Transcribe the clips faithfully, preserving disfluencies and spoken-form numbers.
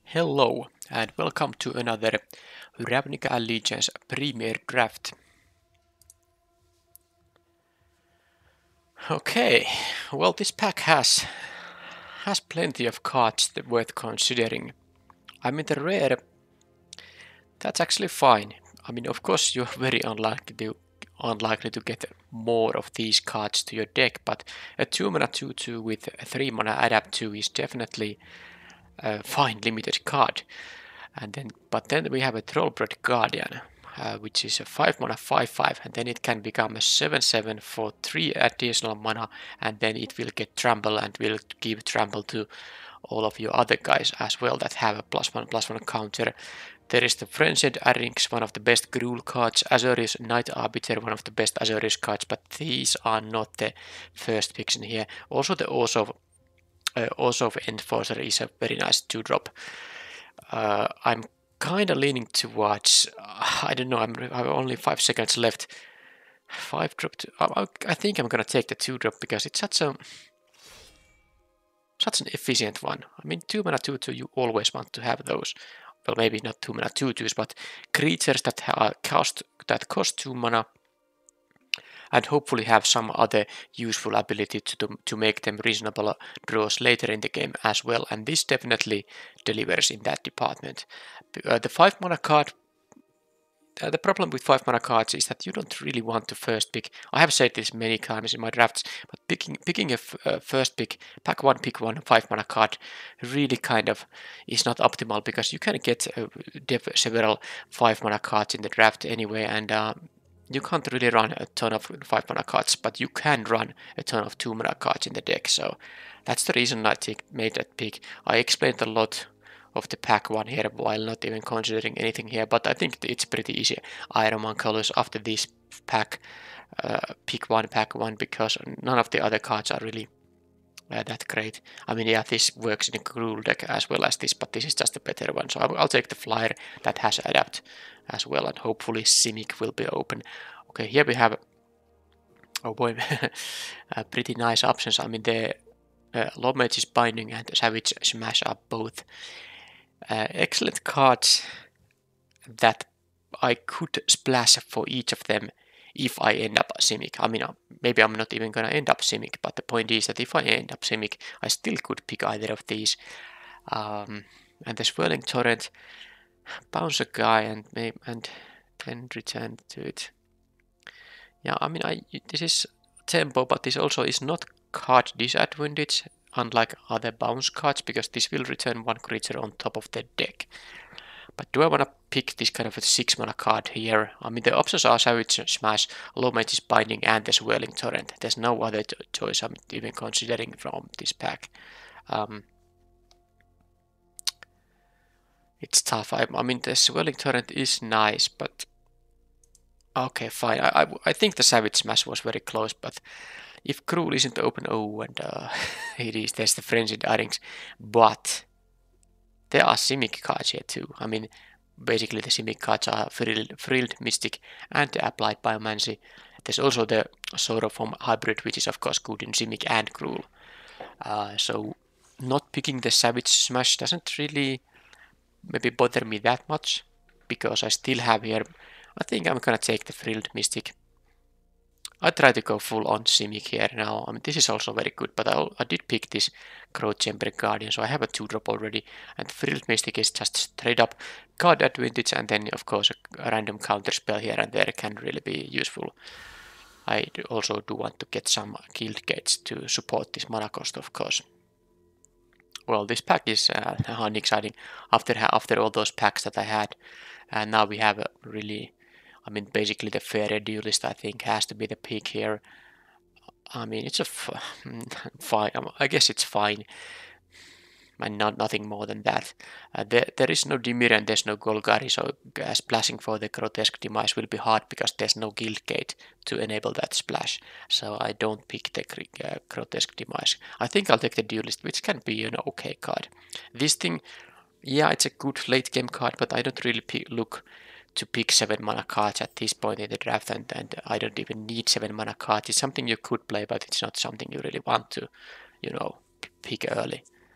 Hello and welcome to another Ravnica Allegiance Premier Draft. Okay, well this pack has has plenty of cards that worth considering. I mean the rare, that's actually fine. I mean of course you're very unlikely to unlikely to get more of these cards to your deck, but a two mana two two with a three mana adapt two is definitely a fine limited card. And then, but then we have a Trollbred Guardian, uh, which is a five mana five five, and then it can become a seven seven for three additional mana, and then it will get trample and will give trample to all of your other guys as well that have a plus one plus one counter. There is the Frenzied Arynx, one of the best Gruul cards, Azorius Night Arbiter, one of the best Azorius cards, but these are not the first picks in here. Also the Orzhov, uh, Orzhov Enforcer is a very nice two drop. Uh, I'm kind of leaning towards, uh, I don't know, I'm, I have only five seconds left. Five drop, to, I, I think I'm gonna take the two drop because it's such a such an efficient one. I mean, two mana two two, you always want to have those. Well, maybe not two mana two twos, but creatures that are cost that cost two mana and hopefully have some other useful ability to, to, to make them reasonable draws later in the game as well, and this definitely delivers in that department. Uh, the five mana card, uh, the problem with five mana cards is that you don't really want to first pick. I have said this many times in my drafts, but picking picking a f uh, first pick, pack one, pick one five mana card really kind of is not optimal because you can get uh, several five mana cards in the draft anyway, and uh, you can't really run a ton of five mana cards, but you can run a ton of two mana cards in the deck, so that's the reason I take, made that pick. I explained a lot of the pack one here while not even considering anything here, but I think it's pretty easy. Iron Man colors after this pack, uh, pick one, pack one, because none of the other cards are really uh, that great. I mean, yeah, this works in a Gruul deck as well as this, but this is just a better one, so I'll, I'll take the flyer that has adapt as well, and hopefully Simic will be open. Okay, here we have, oh boy, uh, pretty nice options. I mean, the uh, Lawmage's Binding and Savage Smash are both uh, excellent cards that I could splash for each of them if I end up Simic. I mean, maybe I'm not even gonna end up Simic, but the point is that if I end up Simic, I still could pick either of these. Um, and the Swirling Torrent, bounce a guy and maybe, and then return to it. Yeah, I mean, I this is tempo, but this also is not card disadvantage, unlike other bounce cards, because this will return one creature on top of the deck. But do I want to pick this kind of a six mana card here? I mean, the options are Savage Smash, Low Mage's Binding, and the Swirling Torrent. There's no other choice I'm even considering from this pack. Um, it's tough. I, I mean, the Swirling Torrent is nice, but okay, fine. I, I, I think the Savage Smash was very close, but if Gruul isn't open, oh, and uh, it is. There's the Frenzied Arynx, but there are Simic cards here too. I mean, basically the Simic cards are Frilled, frilled Mystic and the Applied Biomancy. There's also the Sauroform Hybrid, which is of course good in Simic and Gruul. Uh, so not picking the Savage Smash doesn't really maybe bother me that much, because I still have here, I think I'm gonna take the Frilled Mystic. I try to go full on Simic here now. I mean, this is also very good, but I, I did pick this Growth Chamber Guardian, so I have a two drop already. And Frilled Mystic is just straight up card advantage, and then of course a, a random counter spell here and there can really be useful. I also do want to get some guild gates to support this mana cost, of course. Well, this pack is uh, unexciting after after all those packs that I had, and now we have a really, I mean, basically the Fairy Duelist, I think, has to be the pick here. I mean, it's a f fine. I guess it's fine, and not nothing more than that. Uh, there, there is no Dimir and there's no Golgari, so uh, splashing for the Grotesque Demise will be hard because there's no Guild Gate to enable that splash. So I don't pick the uh, Grotesque Demise. I think I'll take the Duelist, which can be an okay card. This thing, yeah, it's a good late game card, but I don't really pick, look to pick seven mana cards at this point in the draft, and, and I don't even need seven mana cards. It's something you could play, but it's not something you really want to, you know, pick early.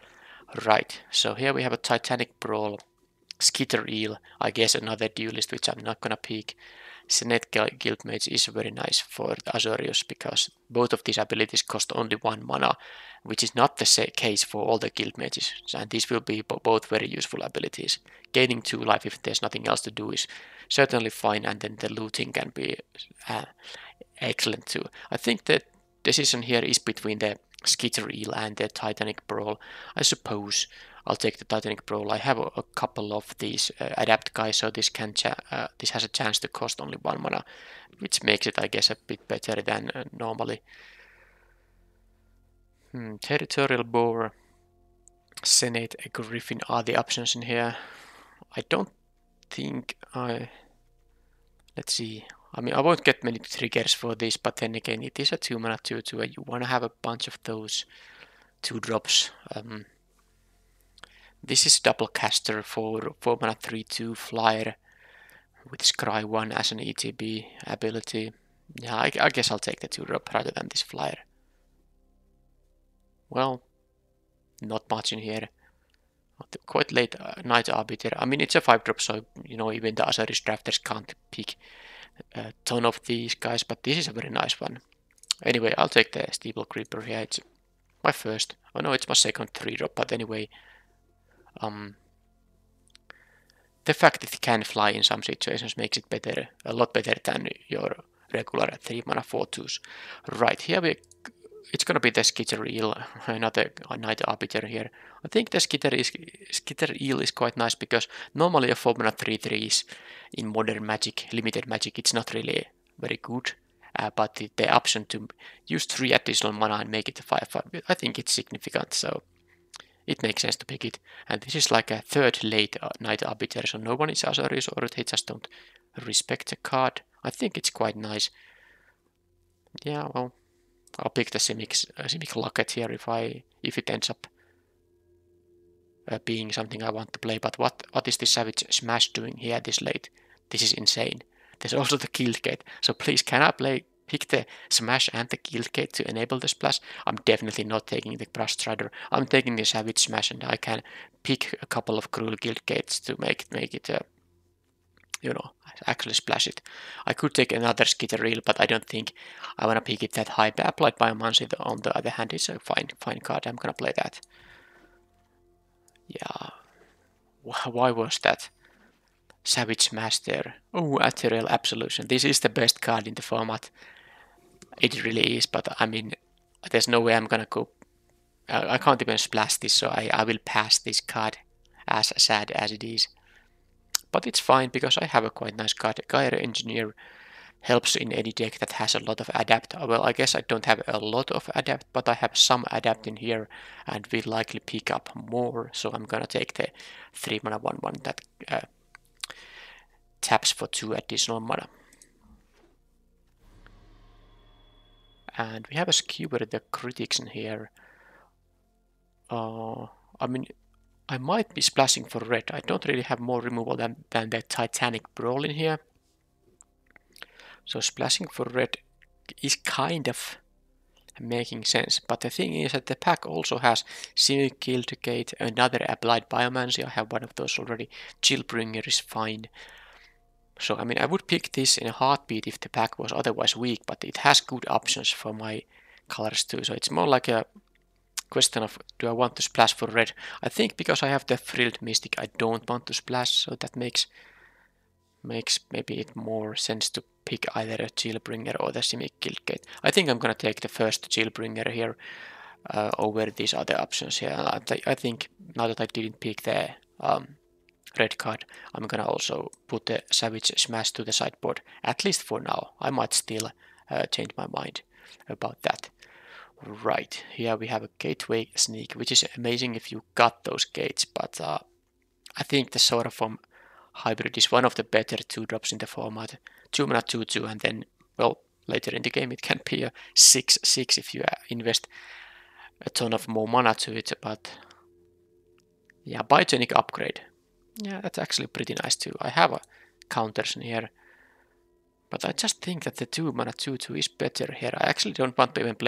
Right, so here we have a Titanic Brawl, Skitter Eel, I guess another duelist which I'm not gonna pick. Senate Guildmage is very nice for the Azorius because both of these abilities cost only one mana, which is not the case for all the Guildmages, and these will be both very useful abilities. Gaining two life if there's nothing else to do is certainly fine, and then the looting can be uh, excellent too. I think the decision here is between the Skitter Eel and the Titanic Brawl. I suppose I'll take the Titanic Brawl. I have a, a couple of these uh, adapt guys, so this can uh, this has a chance to cost only one mana, which makes it, I guess, a bit better than uh, normally. Hmm, Territorial Boar, Senate, a Griffin are the options in here. I don't think I... Let's see. I mean, I won't get many triggers for this, but then again, it is a two mana two two, and you want to have a bunch of those two drops. Um, this is double caster for four mana three two flyer with Scry one as an E T B ability. Yeah, I, I guess I'll take the two drop rather than this flyer. Well, not much in here. Quite late uh, Night Arbiter. I mean, it's a five drop, so you know even the Osiris drafters can't pick a ton of these guys, but this is a very nice one. Anyway, I'll take the Steeple Creeper here. It's my first. Oh no, it's my second three drop, but anyway. Um, the fact that it can fly in some situations makes it better, a lot better than your regular three mana four twos. Right, here we... It's gonna be the Skitter Eel, another Night Arbiter here. I think the Skitter, is, Skitter Eel is quite nice because normally a four mana three three is in modern magic, limited magic, it's not really very good. Uh, but the, the option to use three additional mana and make it a five five, I think it's significant, so it makes sense to pick it. And this is like a third late uh, Night Arbiter, so no one is Azorius or they just don't respect the card. I think it's quite nice. Yeah, well, I'll pick the Simic, uh, Simic Locket here if I if it ends up uh, being something I want to play. But what what is this Savage Smash doing here this late? This is insane. There's also the Guildgate, so please can I play pick the Smash and the Guildgate to enable the splash? I'm definitely not taking the Brush Strider. I'm taking the Savage Smash, and I can pick a couple of cruel Guildgates to make make it. Uh, you know, actually splash it. I could take another Skitter Eel, but I don't think I want to pick it that high. But Applied Biomancy, on the other hand, is a fine, fine card. I'm gonna play that. Yeah. Why was that? Savage Master. Oh, Ethereal Absolution. This is the best card in the format. It really is, but I mean, there's no way I'm gonna go. I can't even splash this, so I, I will pass this card, as sad as it is. But it's fine because I have a quite nice card. Gyre Engineer helps in any deck that has a lot of adapt. Well, I guess I don't have a lot of adapt, but I have some adapt in here and will likely pick up more. So I'm gonna take the three mana one one that uh, taps for two additional mana. And we have a Skewer the Critics in here. Uh, I mean, I might be splashing for red. I don't really have more removal than, than the Titanic Brawl in here. So splashing for red is kind of making sense. But the thing is that the pack also has Simic Guildgate, another Applied Biomancy. I have one of those already. Chillbringer is fine. So I mean, I would pick this in a heartbeat if the pack was otherwise weak, but it has good options for my colors too. So it's more like a question of, do I want to splash for red? I think because I have the Frilled Mystic, I don't want to splash, so that makes makes maybe it more sense to pick either a Chillbringer or the Simic Guildgate. I think I'm gonna take the first Chillbringer here uh, over these other options here. I, th I think now that I didn't pick the um, red card, I'm gonna also put the Savage Smash to the sideboard, at least for now. I might still uh, change my mind about that. Right, here we have a Gateway Sneak, which is amazing if you got those gates, but uh, I think the Soraform Hybrid is one of the better two drops in the format. two mana two two, and then, well, later in the game it can be a six six if you invest a ton of more mana to it, but yeah, Biogenic Upgrade. Yeah, that's actually pretty nice too. I have a counters in here, but I just think that the two mana two two is better here. I actually don't want to even play the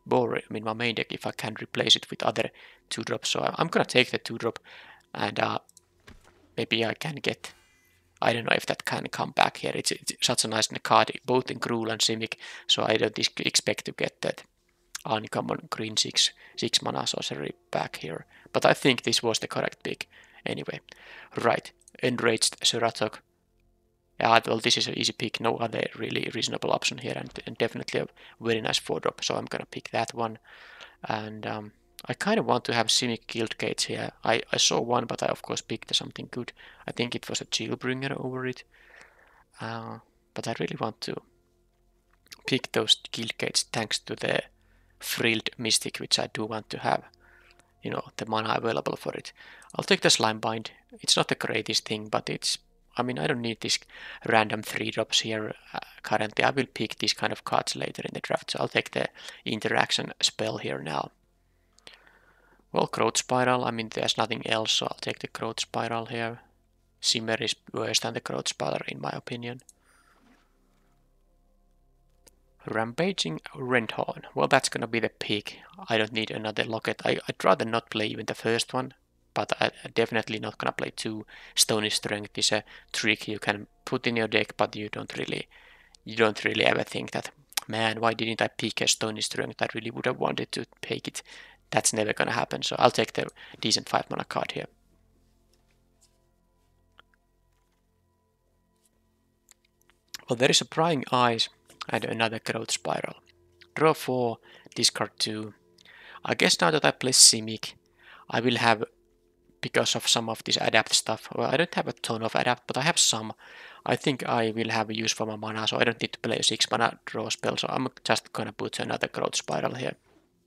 board in my main deck if I can replace it with other two drops. So I'm gonna take the two drop, and uh, maybe I can get. I don't know if that can come back here. It's, it's such a nice card, both in Gruul and Simic, so I don't expect to get that uncommon green six six mana sorcery back here. But I think this was the correct pick. Anyway, right, Enraged Seratok. Yeah, well, this is an easy pick. No other really reasonable option here, and, and definitely a very nice four drop. So I'm gonna pick that one. And um, I kind of want to have Simic Guild Gates here. I, I saw one, but I of course picked something good. I think it was a Chillbringer over it. Uh, but I really want to pick those Guild Gates thanks to the Frilled Mystic, which I do want to have. You know, the mana available for it. I'll take the Slime Bind. It's not the greatest thing, but it's... I mean, I don't need these random three drops here uh, currently. I will pick these kind of cards later in the draft, so I'll take the interaction spell here now. Well, Growth Spiral, I mean, there's nothing else, so I'll take the Growth Spiral here. Shimmer is worse than the Growth Spiral, in my opinion. Rampaging Rendhorn. Well, that's gonna be the pick. I don't need another Locket. I, I'd rather not play even the first one, but I'm definitely not gonna play two. Stony Strength is a trick you can put in your deck, but you don't really, you don't really ever think that, man, why didn't I pick a Stony Strength? I really would have wanted to take it. That's never gonna happen, so I'll take the decent five mana card here. Well, there is a Prying Eyes and another Growth Spiral. Draw four, discard two. I guess now that I play Simic, I will have, because of some of this adapt stuff, well, I don't have a ton of adapt, but I have some. I think I will have a use for my mana, so I don't need to play a six mana draw spell, so I'm just gonna put another Growth Spiral here.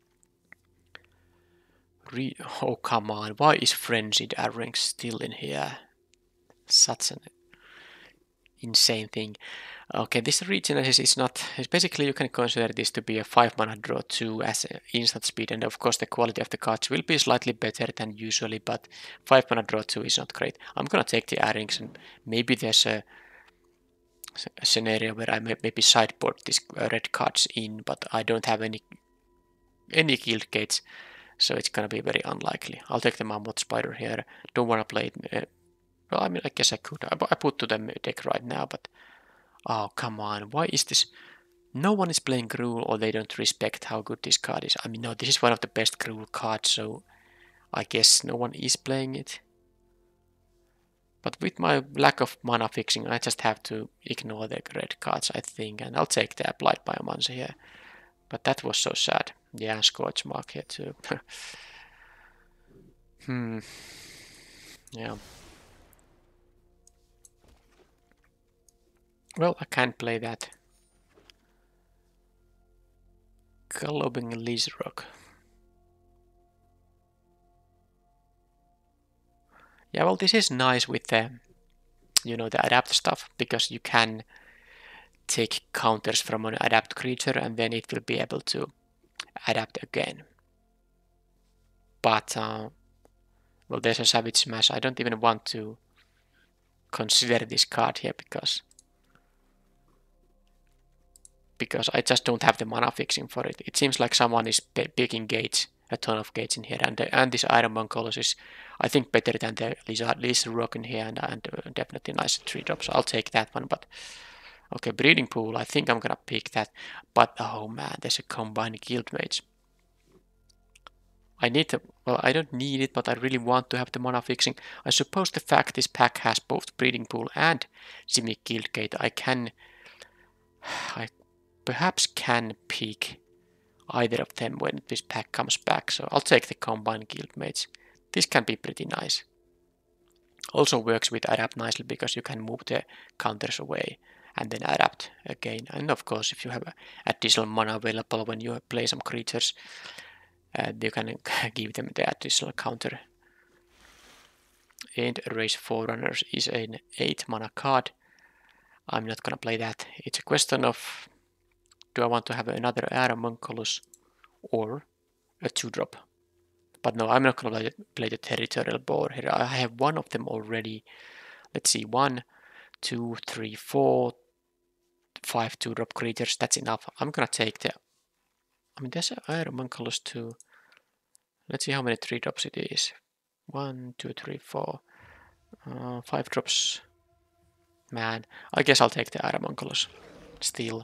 Re oh, come on, why is Frenzied Arring still in here? Such an insane thing. Okay, this Regenesis is not, it's basically you can consider this to be a five mana draw two as instant speed, and of course the quality of the cards will be slightly better than usually, but five mana draw two is not great. I'm gonna take the Arrings, and maybe there's a, a scenario where I may maybe sideboard these red cards in, but I don't have any any Guild Gates, so it's gonna be very unlikely. I'll take the Mammoth Spider here. Don't wanna play it. Uh, well, I mean, I guess I could. I, I put to the deck right now, but oh, come on. Why is this? No one is playing Gruul, or they don't respect how good this card is. I mean, no, this is one of the best Gruul cards, so I guess no one is playing it. But with my lack of mana fixing, I just have to ignore the red cards, I think, and I'll take the Applied Biomancer here. But that was so sad. Yeah, Scorch Mark here too. hmm. Yeah. Well, I can't play that. Galloping Lizrock. Yeah, well, this is nice with the, you know, the adapt stuff, because you can take counters from an adapt creature and then it will be able to adapt again. But, uh, well, there's a Savage Smash. I don't even want to consider this card here because because I just don't have the mana fixing for it. It seems like someone is picking gates, a ton of gates in here, and the, and this Iron Mongolos is, I think, better than the Lizard Lizard in here, and, and uh, definitely nice three drops. So I'll take that one. But okay, Breeding Pool, I think I'm gonna pick that. But oh man, there's a Combined Guild Mage. I need to, well, I don't need it, but I really want to have the mana fixing. I suppose the fact this pack has both Breeding Pool and Simic Guild Gate, I can, I perhaps can pick either of them when this pack comes back. So I'll take the Combined Guild Mage. This can be pretty nice. Also works with adapt nicely because you can move the counters away and then adapt again. And of course, if you have additional mana available when you play some creatures, uh, you can give them the additional counter. And Race Forerunners is an eight mana card. I'm not gonna play that. It's a question of, do I want to have another Aeromunculus or a two drop? But no, I'm not going to play the Territorial Boar here. I have one of them already. Let's see, one, two, three, four, five two drop creatures. That's enough. I'm going to take the I mean, there's Iron Manculus too. Let's see how many three drops it is. One, two, three, four. Uh, five drops. Man, I guess I'll take the Iron Manculus. Still.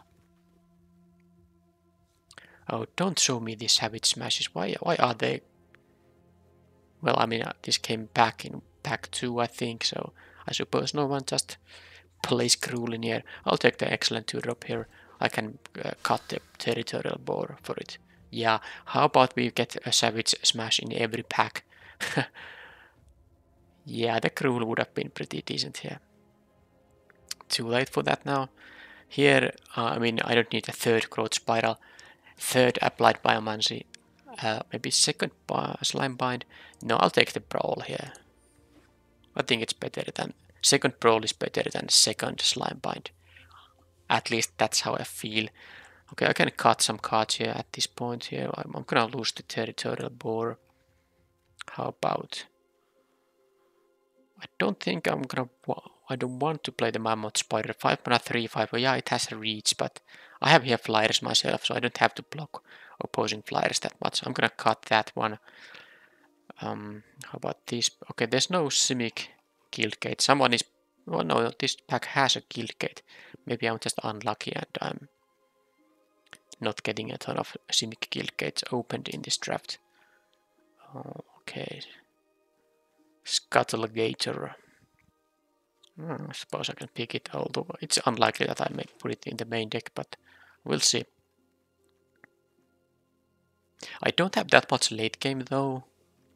Oh, don't show me these Savage Smashes. Why, why are they? Well, I mean, uh, this came back in pack two, I think, so I suppose no one just plays cruel in here. I'll take the excellent two drop here. I can uh, cut the territorial boar for it. Yeah, how about we get a Savage Smash in every pack? Yeah, the cruel would have been pretty decent here. Too late for that now. Here, uh, I mean, I don't need a third growth spiral. Third applied biomancy. Uh, maybe second slime bind. No, I'll take the brawl here. I think it's better than second brawl is better than second slime bind. At least that's how I feel. Okay, I can cut some cards here at this point here. I'm, I'm gonna lose the territorial boar. How about? I don't think I'm gonna. I don't want to play the mammoth spider. Five mana three five. Oh, yeah, it has a reach, but I have here flyers myself, so I don't have to block opposing flyers that much. I'm gonna cut that one. Um, how about this? Okay, there's no Simic guild gate. Someone is. Oh no, this pack has a guild gate. Maybe I'm just unlucky and I'm not getting a ton of Simic guild gates opened in this draft. Oh, okay. Scuttlegator. Hmm, I suppose I can pick it, although it's unlikely that I may put it in the main deck, but we'll see. I don't have that much late game though.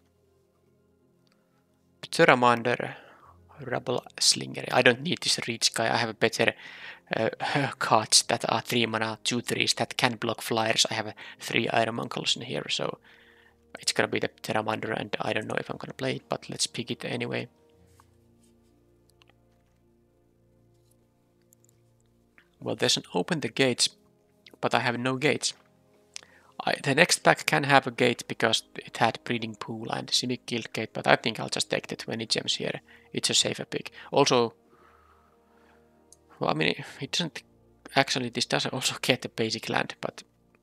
Pteramander, Rubble Slinger. I don't need this reach guy. I have better uh, cards that are three mana, two threes that can block flyers. I have three Iron Munkles in here, so it's gonna be the Pteramander, and I don't know if I'm gonna play it, but let's pick it anyway. Well, there's an open the gates, but I have no gates. I, the next pack can have a gate because it had breeding pool and Simic guild gate, but I think I'll just take the twenty gems here. It's a safer pick. Also, well, I mean, it doesn't actually. This doesn't also get the basic land, but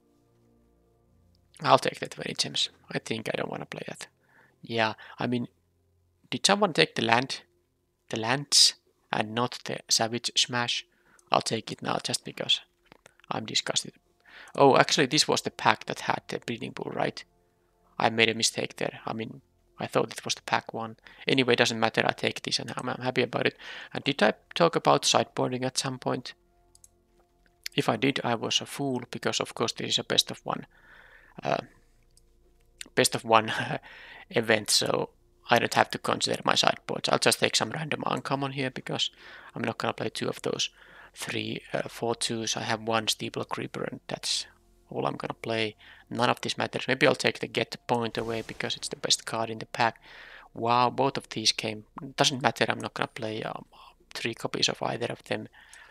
I'll take the twenty gems. I think I don't want to play that. Yeah, I mean, did someone take the land, the lands, and not the Savage Smash? I'll take it now just because I'm disgusted. Oh, actually, this was the pack that had the breeding pool, right? I made a mistake there. I mean, I thought it was the pack one. Anyway, doesn't matter. I take this and I'm, I'm happy about it. And did I talk about sideboarding at some point? If I did, I was a fool because, of course, this is a best of one, uh, best of one event. So I don't have to consider my sideboards. I'll just take some random uncommon here because I'm not gonna play two of those. Three, uh, four twos. I have one Steeple Creeper, and that's all I'm gonna play. None of this matters. Maybe I'll take the Get the Point away because it's the best card in the pack. Wow, both of these came. Doesn't matter. I'm not gonna play um, three copies of either of them.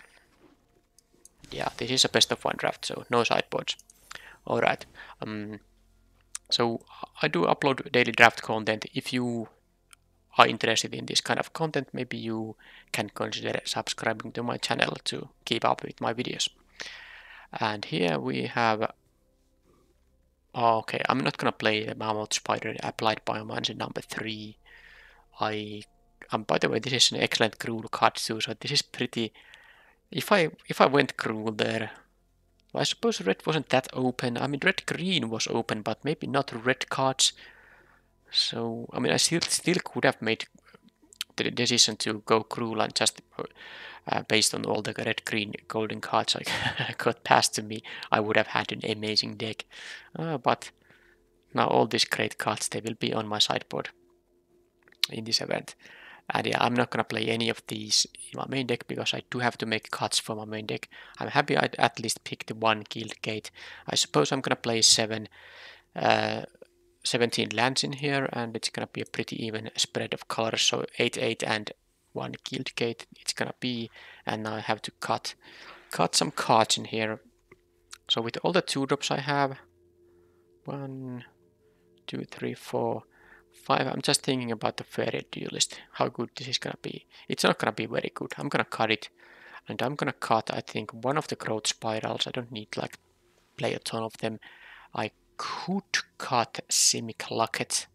Yeah, this is a best of one draft, so no sideboards. All right. Um. So I do upload daily draft content. If you are interested in this kind of content, maybe you can consider subscribing to my channel to keep up with my videos. And here we have, oh, okay, I'm not gonna play the Mammoth Spider Applied Biomancy number three. I, um, by the way, this is an excellent cruel card too, so this is pretty, if I, if I went cruel there, well, I suppose red wasn't that open. I mean, red-green was open, but maybe not red cards. So, I mean, I still still could have made the decision to go cruel and just uh, based on all the red, green, golden cards I got passed to me, I would have had an amazing deck. Uh, but now all these great cards, they will be on my sideboard in this event. And yeah, I'm not gonna play any of these in my main deck because I do have to make cuts for my main deck. I'm happy I at least picked the one guild gate. I suppose I'm gonna play seven. Uh, seventeen lands in here, and it's gonna be a pretty even spread of colors, so eight, eight, and one guild gate it's gonna be, and now I have to cut cut some cards in here. So with all the two drops I have, one, two, three, four, five, I'm just thinking about the Fairy Duelist, how good this is gonna be. It's not gonna be very good. I'm gonna cut it, and I'm gonna cut, I think, one of the growth spirals. I don't need like play a ton of them. I could cut Simic Locket.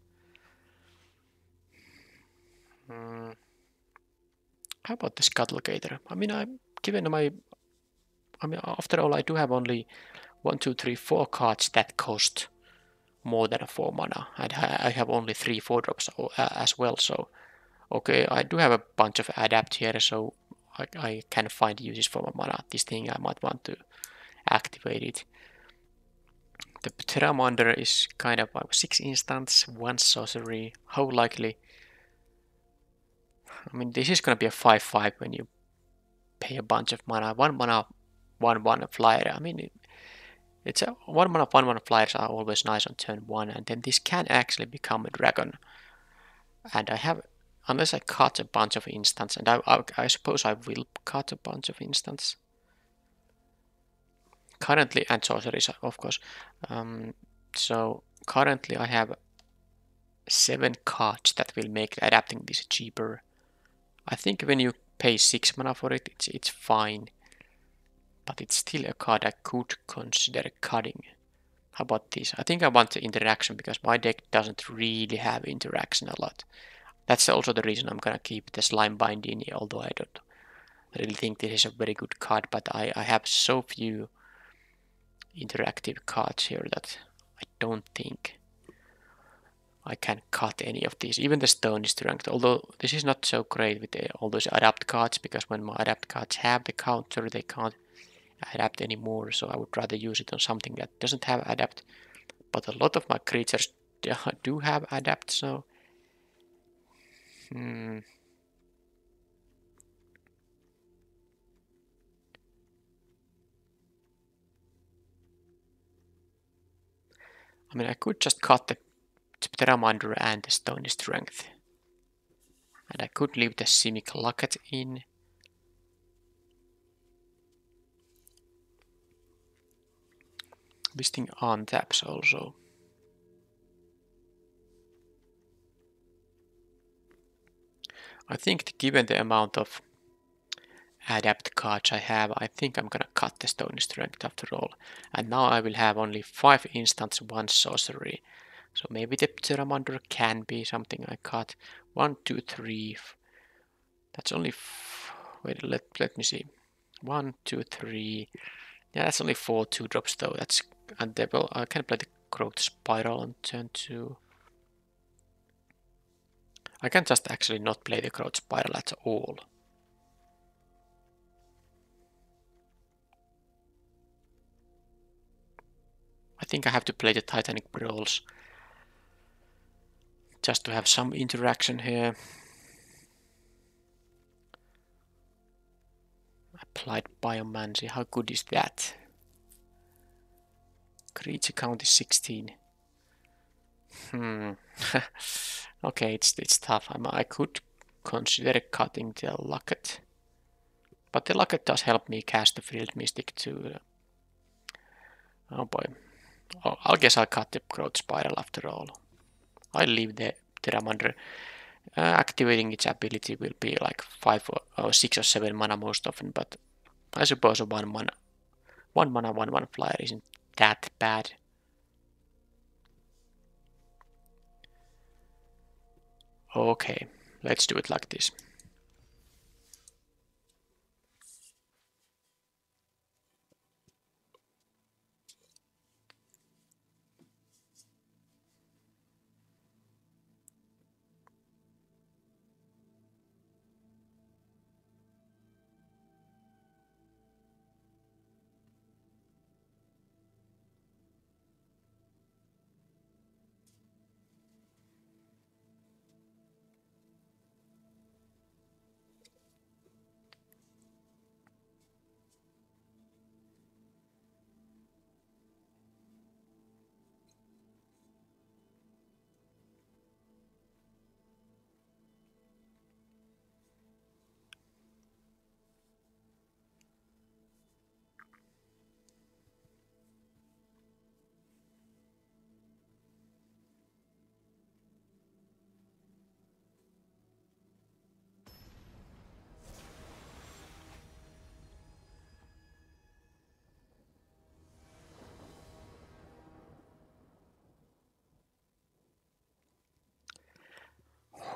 Hmm. How about the Scuttlegator? I mean, I'm given my. I mean, after all, I do have only one, two, three, four cards that cost more than a four mana, and I have only three four drops as well. So, okay, I do have a bunch of adapt here, so I, I can find uses for my mana. This thing I might want to activate it. The Pteramander is kind of uh, six instants, one sorcery. How likely? I mean, this is gonna be a five five when you pay a bunch of mana. One mana, one one flyer. I mean, it, it's a one mana, one mana flyers are always nice on turn one, and then this can actually become a dragon. And I have, unless I cut a bunch of instants, and I, I, I suppose I will cut a bunch of instants. Currently, and sorceries, of course. Um, so currently, I have seven cards that will make adapting this cheaper. I think when you pay six mana for it, it's it's fine. But it's still a card I could consider cutting. How about this? I think I want the interaction because my deck doesn't really have interaction a lot. That's also the reason I'm gonna keep the Slime Binding, although I don't really think this is a very good card, but I, I have so few interactive cards here that I don't think I can cut any of these. Even the Stone is Strength, although this is not so great with the, all those adapt cards, because when my adapt cards have the counter, they can't adapt anymore, so I would rather use it on something that doesn't have adapt. But a lot of my creatures do have adapt, so... Hmm. I mean, I could just cut the Pteramander and the Stone Strength. And I could leave the Simic Locket in. This thing untaps also. I think given the amount of adapt cards I have, I think I'm gonna cut the Stone Strength after all. And now I will have only five instants, one sorcery. So maybe the Pteramander can be something I cut. One, two, three. That's only... F Wait, let, let me see. One, two, three. Yeah, that's only four two drops though. That's... And they will, I can play the Growth Spiral on turn two. I can just actually not play the Growth Spiral at all. I think I have to play the Titanic Brawls just to have some interaction here. Applied Biomancy, how good is that? Creature count is sixteen. Hmm. Okay, it's it's tough. I'm, I could consider cutting the Locket. But the Locket does help me cast the Field Mystic too. Oh boy. Oh, I guess I'll cut the Growth Spiral after all. I'll leave the Pteramander. Uh, activating its ability will be like five or, or six or seven mana most often, but I suppose a one mana, one mana, one one flyer isn't that bad. Okay, let's do it like this.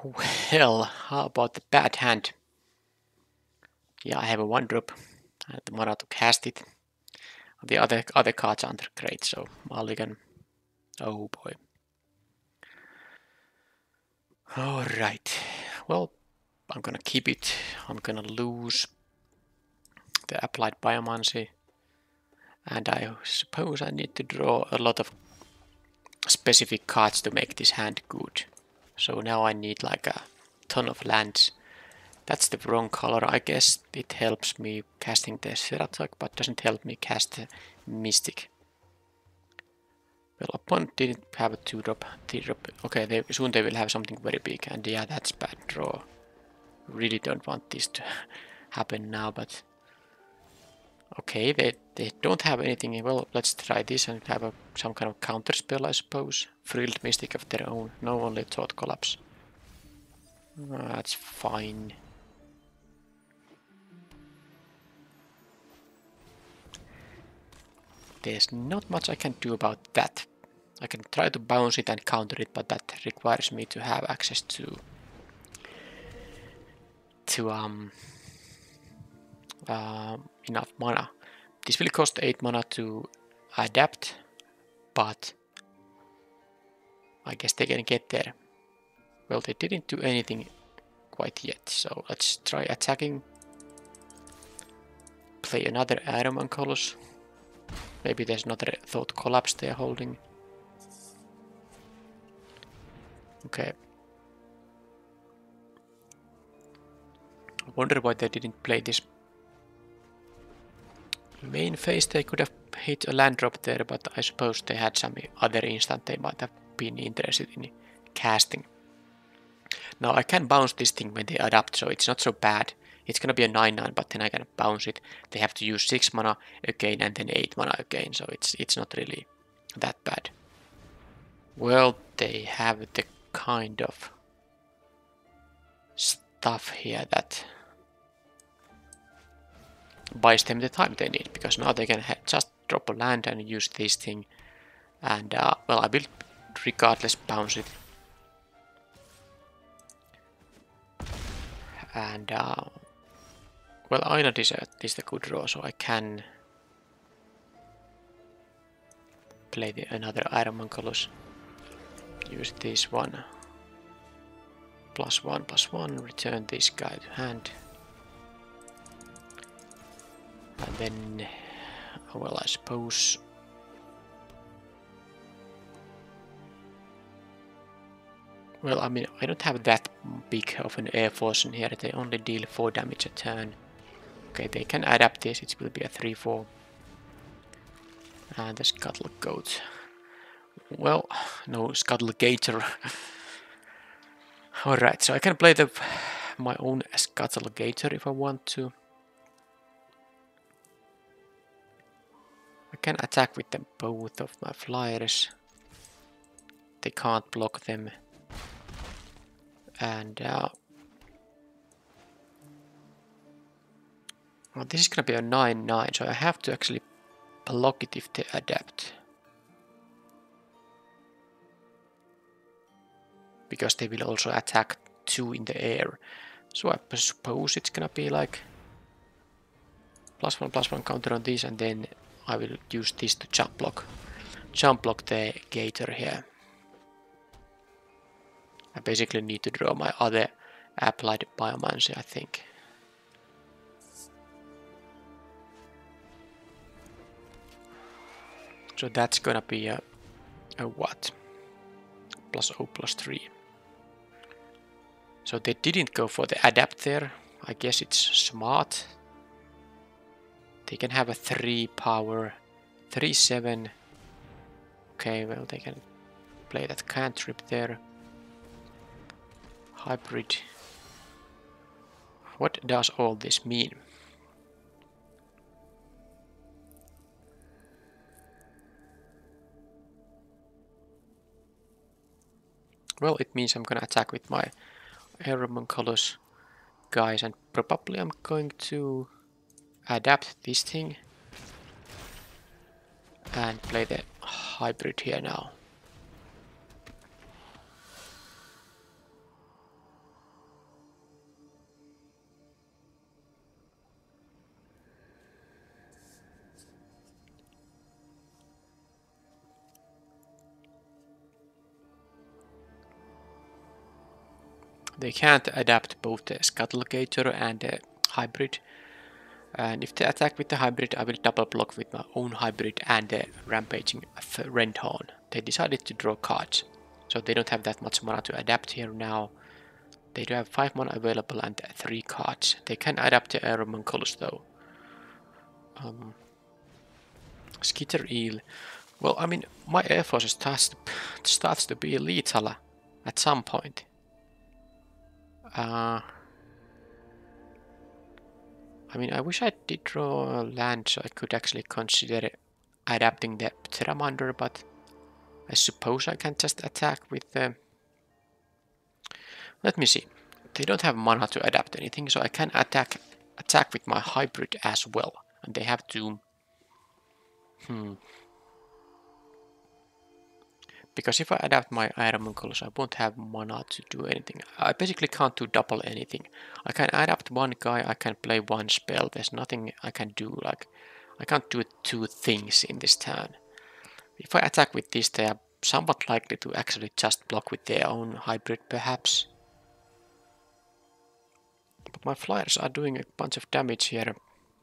Well, how about the bad hand? Yeah, I have a one drop. I have the mana to cast it. The other other cards aren't great, so mulligan. Oh boy. Alright. Well, I'm gonna keep it. I'm gonna lose the applied biomancy. And I suppose I need to draw a lot of specific cards to make this hand good. So now I need like a ton of lands. That's the wrong color. I guess it helps me casting the Seratok, but doesn't help me cast the Mystic. Well, opponent didn't have a two drop, three drop. Okay, they, soon they will have something very big, and yeah, that's bad draw. Really don't want this to happen now, but okay, they they don't have anything. Well, let's try this and have a, some kind of counter spell, I suppose. Frilled Mystic of their own. No, only Thought Collapse. Uh, that's fine. There's not much I can do about that. I can try to bounce it and counter it, but that requires me to have access to to um uh, enough mana. This will cost eight mana to adapt, but I guess they can get there. Well, they didn't do anything quite yet, so let's try attacking. Play another Iron Colors. Maybe there's another Thought Collapse they're holding. Okay. I wonder why they didn't play this main phase. They could have hit a land drop there, but I suppose they had some other instant they might have been interested in casting. Now I can bounce this thing when they adapt, so it's not so bad. It's gonna be a nine nine, but then I can bounce it. They have to use six mana again and then eight mana again, so it's it's not really that bad. Well, they have the kind of stuff here that buys them the time they need, because now they can just drop a land and use this thing, and uh, well, I will regardless bounce it. And uh, well, Aina Desert is the good draw, so I can play the another Iron Colors. Use this one. Plus one, plus one. Return this guy to hand. And then, well, I suppose. Well, I mean, I don't have that big of an air force in here. They only deal four damage a turn. Okay, they can adapt this. It will be a three four. And the Scuttle Goat. Well, no Scuttle Gator. Alright, so I can play the my own Scuttle Gator if I want to. I can attack with them both of my flyers. They can't block them. And uh, well, this is gonna be a nine nine, so I have to actually block it if they adapt. Because they will also attack two in the air. So I suppose it's gonna be like plus one plus one counter on this, and then I will use this to jump block. Jump block the Gator here. I basically need to draw my other applied biomancy, I think. So that's gonna be a, a what? Plus O plus three. So they didn't go for the adapt there. I guess it's smart. They can have a three power, three seven. Okay, well they can play that cantrip there. Hybrid. What does all this mean? Well, it means I'm gonna attack with my Airman Colors guys, and probably I'm going to adapt this thing and play the hybrid here now. They can't adapt both the Scuttlegator and the hybrid. And if they attack with the hybrid, I will double block with my own hybrid and the rampaging Rendhorn. They decided to draw cards, so they don't have that much mana to adapt here now. They do have five mana available and three cards. They can adapt the Aeromunculus though. Um, Skitter Eel. Well, I mean, my Air Force starts to, starts to be lethal at some point. Uh, I mean, I wish I did draw land so I could actually consider adapting the Pteramander, but I suppose I can just attack with the... Let me see. They don't have mana to adapt anything, so I can attack attack with my hybrid as well. And they have to... Hmm. Because if I adapt my Aeromunculus, I won't have mana to do anything. I basically can't do double anything. I can adapt one guy, I can play one spell. There's nothing I can do. Like, I can't do two things in this turn. If I attack with this, they are somewhat likely to actually just block with their own hybrid, perhaps. But my flyers are doing a bunch of damage here.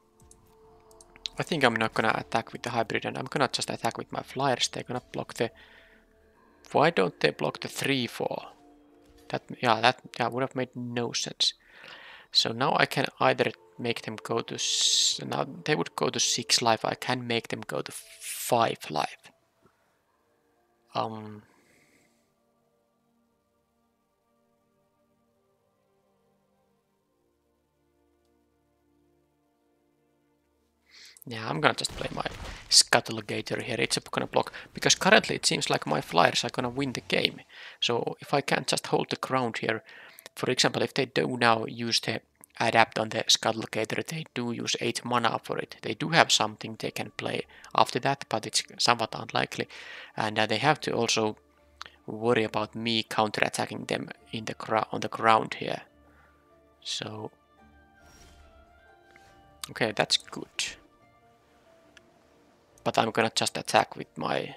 I think I'm not gonna attack with the hybrid, and I'm gonna just attack with my flyers. They're gonna block the... Why don't they block the three four? That, yeah, that yeah, would have made no sense. So now I can either make them go to... Now they would go to six life. I can make them go to five life. Um... Yeah, I'm gonna just play my Scuttlegator here. It's gonna block, because currently it seems like my flyers are gonna win the game. So if I can't just hold the ground here, for example, if they do now use the adapt on the Scuttlegator, they do use eight mana for it. They do have something they can play after that, but it's somewhat unlikely. And uh, they have to also worry about me counterattacking them in the on the ground here. So, okay, that's good. But I'm gonna just attack with my...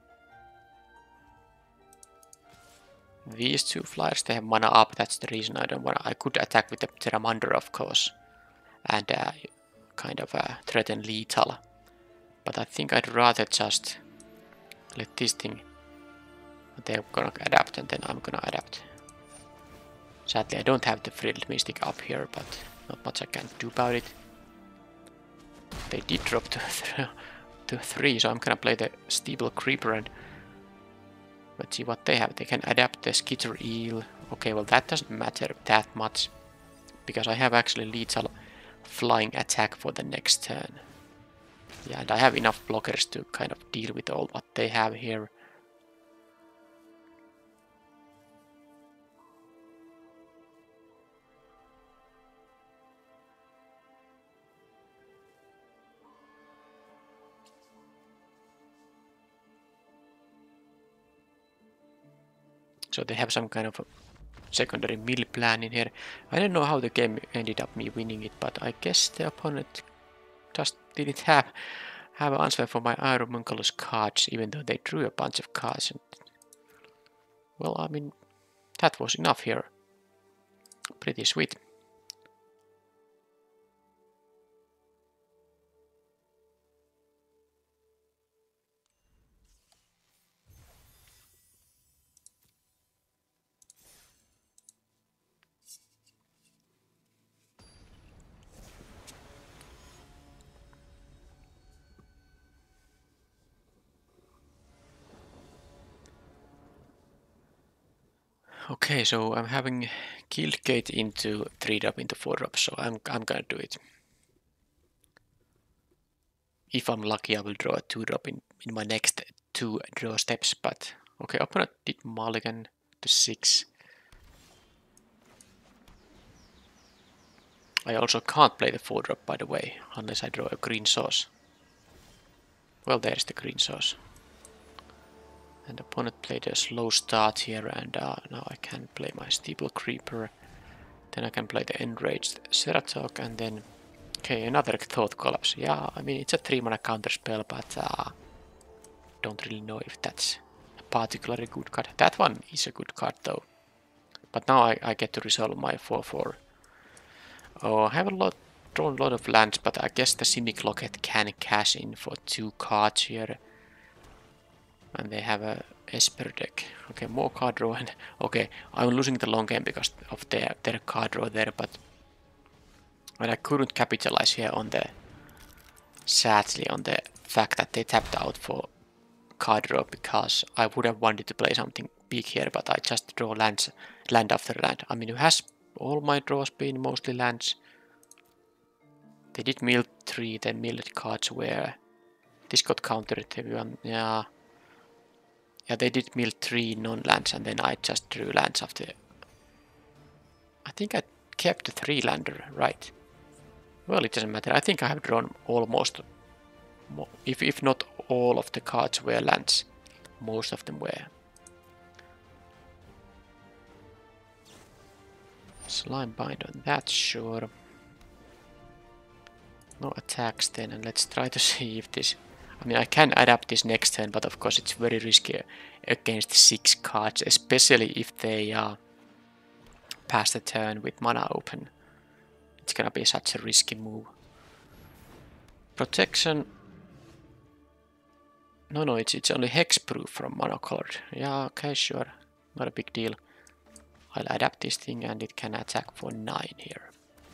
These two flyers, they have mana up, that's the reason I don't wanna... I could attack with the Pteramander, of course. And uh, kind of uh, threaten lethal. But I think I'd rather just let this thing... They're gonna adapt and then I'm gonna adapt. Sadly, I don't have the Frilled Mystic up here, but not much I can do about it. They did drop to... to three, so I'm gonna play the Steeple Creeper and let's see what they have. They can adapt the Skitter Eel. Okay, well that doesn't matter that much because I have actually lethal flying attack for the next turn. Yeah, and I have enough blockers to kind of deal with all what they have here. So they have some kind of a secondary mill plan in here. I don't know how the game ended up me winning it, but I guess the opponent just didn't have have an answer for my Aeromunculus cards, even though they drew a bunch of cards. And, well, I mean, that was enough here. Pretty sweet. Okay, so I'm having Guildgate into three drop into four drop, so I'm I'm gonna do it. If I'm lucky, I will draw a two drop in, in my next two draw steps, but okay, opponent did mulligan to six. I also can't play the four drop, by the way, unless I draw a green sauce. Well, there's the green sauce. And opponent played a slow start here, and uh, now I can play my Steeple Creeper. Then I can play the Enraged Ceratok, and then... Okay, another Thought Collapse. Yeah, I mean, it's a three mana counter spell, but uh, don't really know if that's a particularly good card. That one is a good card, though. But now I, I get to resolve my four four. Oh, I have a lot, drawn a lot of lands, but I guess the Simic Locket can cash in for two cards here. And they have a Esper deck. Okay, more card draw, and okay, I'm losing the long game because of their, their card draw there, but and I couldn't capitalize here on the, sadly, on the fact that they tapped out for card draw, because I would have wanted to play something big here, but I just draw lands, land after land. I mean, it has all my draws been mostly lands. They did mill three, they milled cards where this got countered. Yeah, yeah, they did mill three non-lands, and then I just drew lands after. I think I kept the three lander, right? Well, it doesn't matter. I think I have drawn almost, if if not all of the cards were lands, most of them were. Slime bind on that, sure. No attacks then, and let's try to see if this... I mean, I can adapt this next turn, but of course it's very risky against six cards, especially if they uh, pass the turn with mana open. It's gonna be such a risky move. Protection... No, no, it's, it's only hexproof from monocolored. Yeah, okay, sure. Not a big deal. I'll adapt this thing and it can attack for nine here.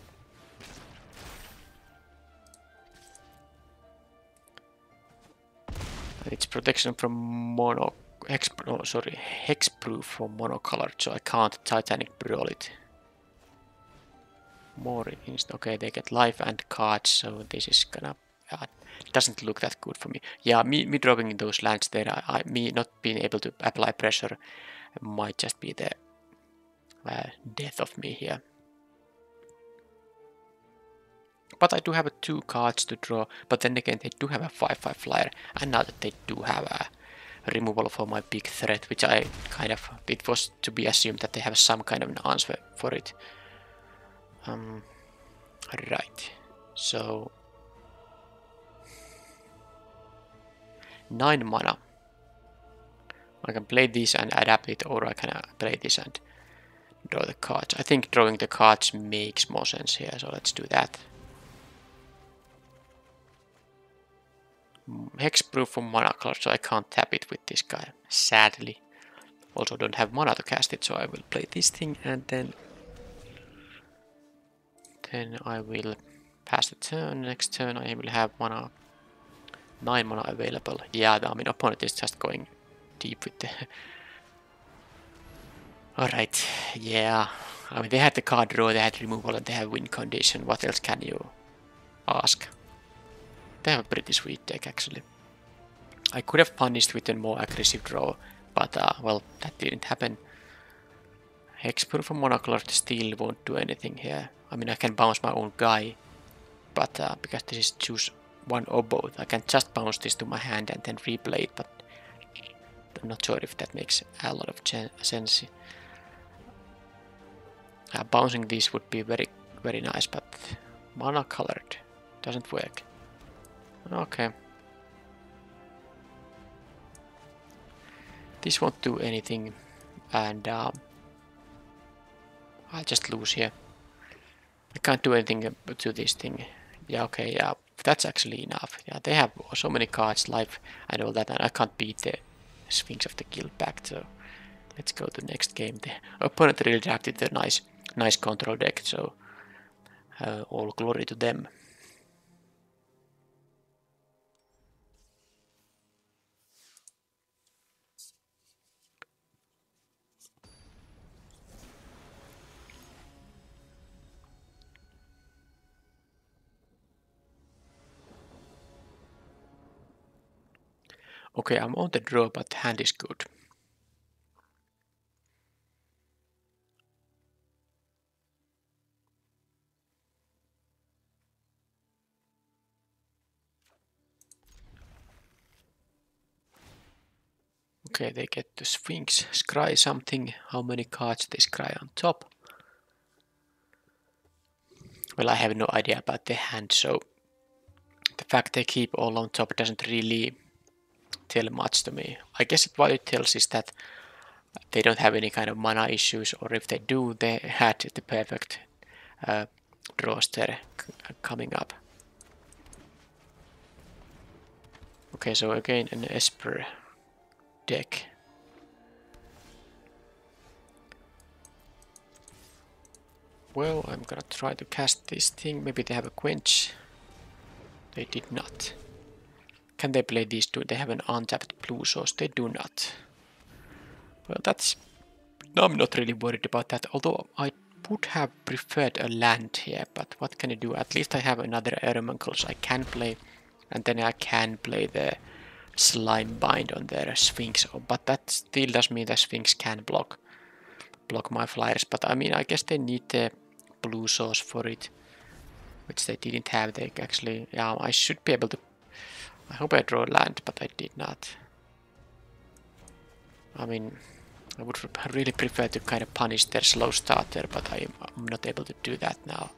It's protection from mono... Hex, oh, sorry, hexproof from monocolored, so I can't Titanic Brawl it. More inst... Okay, they get life and cards, so this is gonna... Uh, doesn't look that good for me. Yeah, me, me dropping those lands there, I, I, me not being able to apply pressure might just be the uh, death of me here. But I do have two cards to draw, but then again they do have a five five flyer, and now that they do have a removal for my big threat, which I kind of, it was to be assumed that they have some kind of an answer for it. Um, right, so... nine mana. I can play this and adapt it, or I can uh, play this and draw the cards. I think drawing the cards makes more sense here, so let's do that. Hexproof from mana color, so I can't tap it with this guy, sadly. Also don't have mana to cast it, so I will play this thing and then... Then I will pass the turn. Next turn I will have mana... nine mana available. Yeah, I mean, opponent is just going deep with the... Alright, yeah. I mean, they had the card draw, they had removal, and they have win condition. What else can you ask? They have a pretty sweet deck, actually. I could have punished with a more aggressive draw, but, uh, well, that didn't happen. Hexproof from monocolored still won't do anything here. I mean, I can bounce my own guy, but uh, because this is choose one or both, I can just bounce this to my hand and then replay it, but I'm not sure if that makes a lot of sense. Uh, bouncing these would be very, very nice, but mana colored doesn't work. Okay. This won't do anything, and um, I'll just lose here. I can't do anything to this thing. Yeah, okay, yeah, that's actually enough. Yeah, they have so many cards, life and all that, and I can't beat the Sphinx of the Guild back, so let's go to the next game. The opponent really drafted a nice, nice control deck, so uh, all glory to them. Okay, I'm on the draw, but hand is good. Okay, they get the Sphinx, scry something. How many cards they scry on top? Well, I have no idea about the hand, so the fact they keep all on top doesn't really tell much to me. I guess what it tells is that they don't have any kind of mana issues, or if they do, they had the perfect uh, roster coming up. Okay, so again an Esper deck. Well, I'm gonna try to cast this thing. Maybe they have a quench. They did not. Can they play these two? They have an untapped blue source. They do not. Well, that's... No, I'm not really worried about that. Although I would have preferred a land here. But what can I do? At least I have another Eremancles I can play. And then I can play the Slime Bind on their Sphinx. But that still does mean the Sphinx can block. Block my flyers. But I mean, I guess they need the blue source for it. Which they didn't have. They actually... Yeah, I should be able to... I hope I draw land, but I did not. I mean, I would really prefer to kind of punish their slow starter, but I, I'm not able to do that now.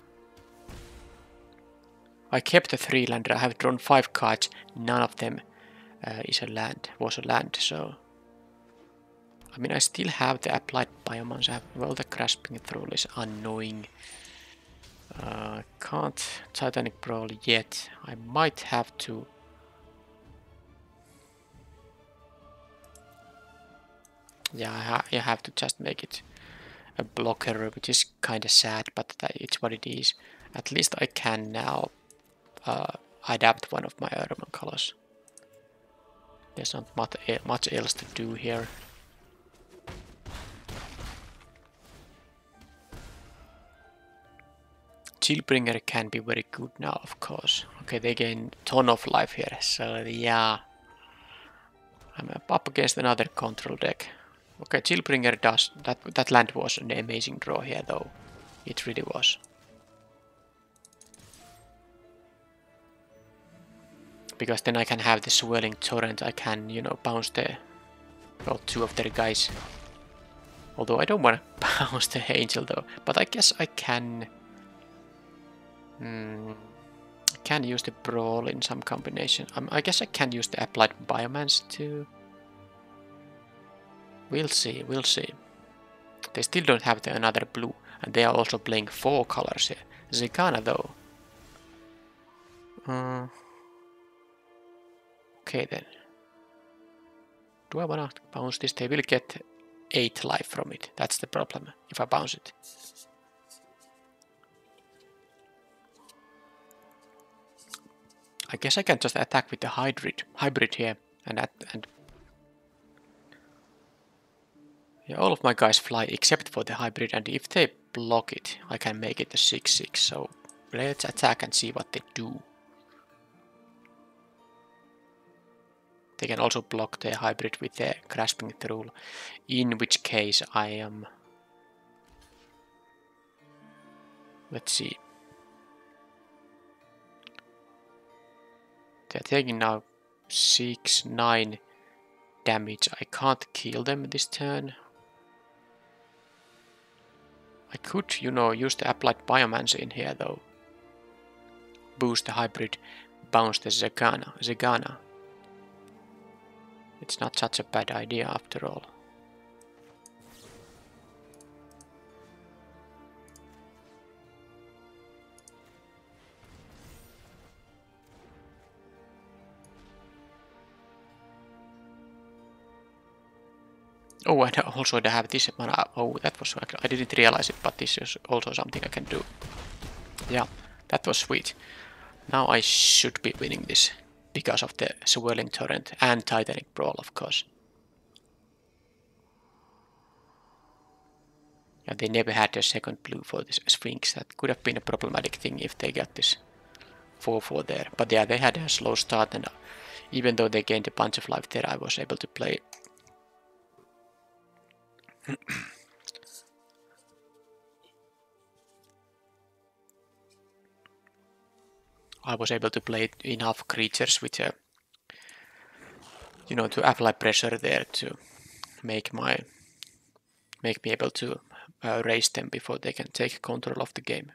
I kept the three lander. I have drawn five cards. None of them uh, is a land. Was a land. So, I mean, I still have the applied biomass. I have, well, the grasping through is annoying. Uh, can't Titanic Brawl yet. I might have to. Yeah, I, ha I have to just make it a blocker, which is kind of sad, but that it's what it is. At least I can now uh, adapt one of my Erman colors. There's not much, much else to do here. Chillbringer can be very good now, of course. Okay, they gain ton of life here, so yeah. I'm up against another control deck. Okay, Chillbringer does that. That land was an amazing draw here, though. It really was. Because then I can have the swirling torrent. I can, you know, bounce the well, two of their guys. Although I don't want to bounce the angel, though. But I guess I can. Hmm, I can use the brawl in some combination. Um, I guess I can use the applied biomance too. We'll see, we'll see. They still don't have the another blue, and they are also playing four colors here. Zegana though. Uh, okay then. Do I wanna bounce this? They will get eight life from it. That's the problem if I bounce it. I guess I can just attack with the hybrid hybrid here and at, and yeah, all of my guys fly except for the hybrid, and if they block it, I can make it a six six, so let's attack and see what they do. They can also block the hybrid with the grasping through, in which case I am... Let's see. They're taking now six, nine damage. I can't kill them this turn. I could, you know, use the applied biomance in here though. Boost the hybrid, bounce the Zegana. Zegana. It's not such a bad idea after all. Oh, and also I have this mana. Oh, that was... I didn't realize it, but this is also something I can do. Yeah, that was sweet. Now I should be winning this because of the Swirling Torrent and Titanic Brawl, of course. Yeah, they never had a second blue for this Sphinx. That could have been a problematic thing if they got this four four there. But yeah, they had a slow start, and even though they gained a bunch of life there, I was able to play. I was able to play enough creatures with, uh, you know, to apply pressure there to make my make me able to uh, raise them before they can take control of the game.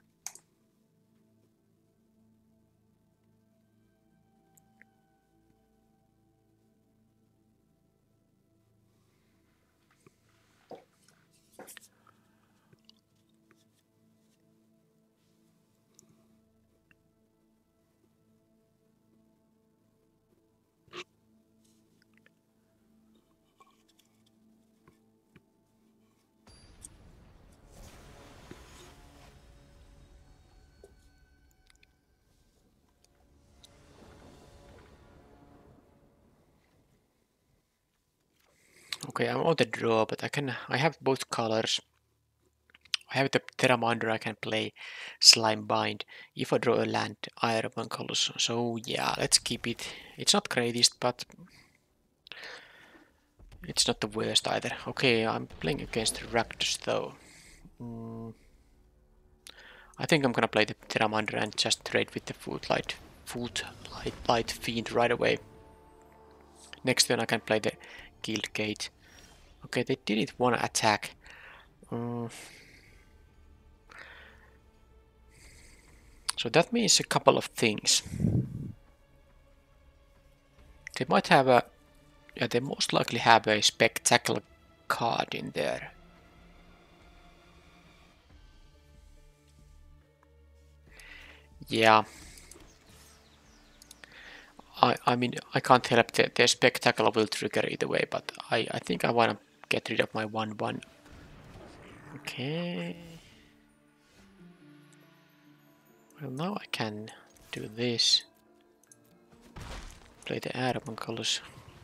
Okay, I'm on the draw, but I can. I have both colors. I have the Terramander. I can play Slime Bind. If I draw a land, Iron colors. So yeah, let's keep it. It's not greatest, but it's not the worst either. Okay, I'm playing against Rakdos though. Mm, I think I'm gonna play the Terramander and just trade with the Footlight, Footlight Light Fiend right away. Next turn I can play the Guild Gate. Okay, they didn't want to attack. Mm. So that means a couple of things. They might have a... Yeah, they most likely have a spectacular card in there. Yeah. I, I mean, I can't help that the spectacular will trigger either way, but I, I think I want to get rid of my one one. Okay. Well, now I can do this. Play the Adam colors.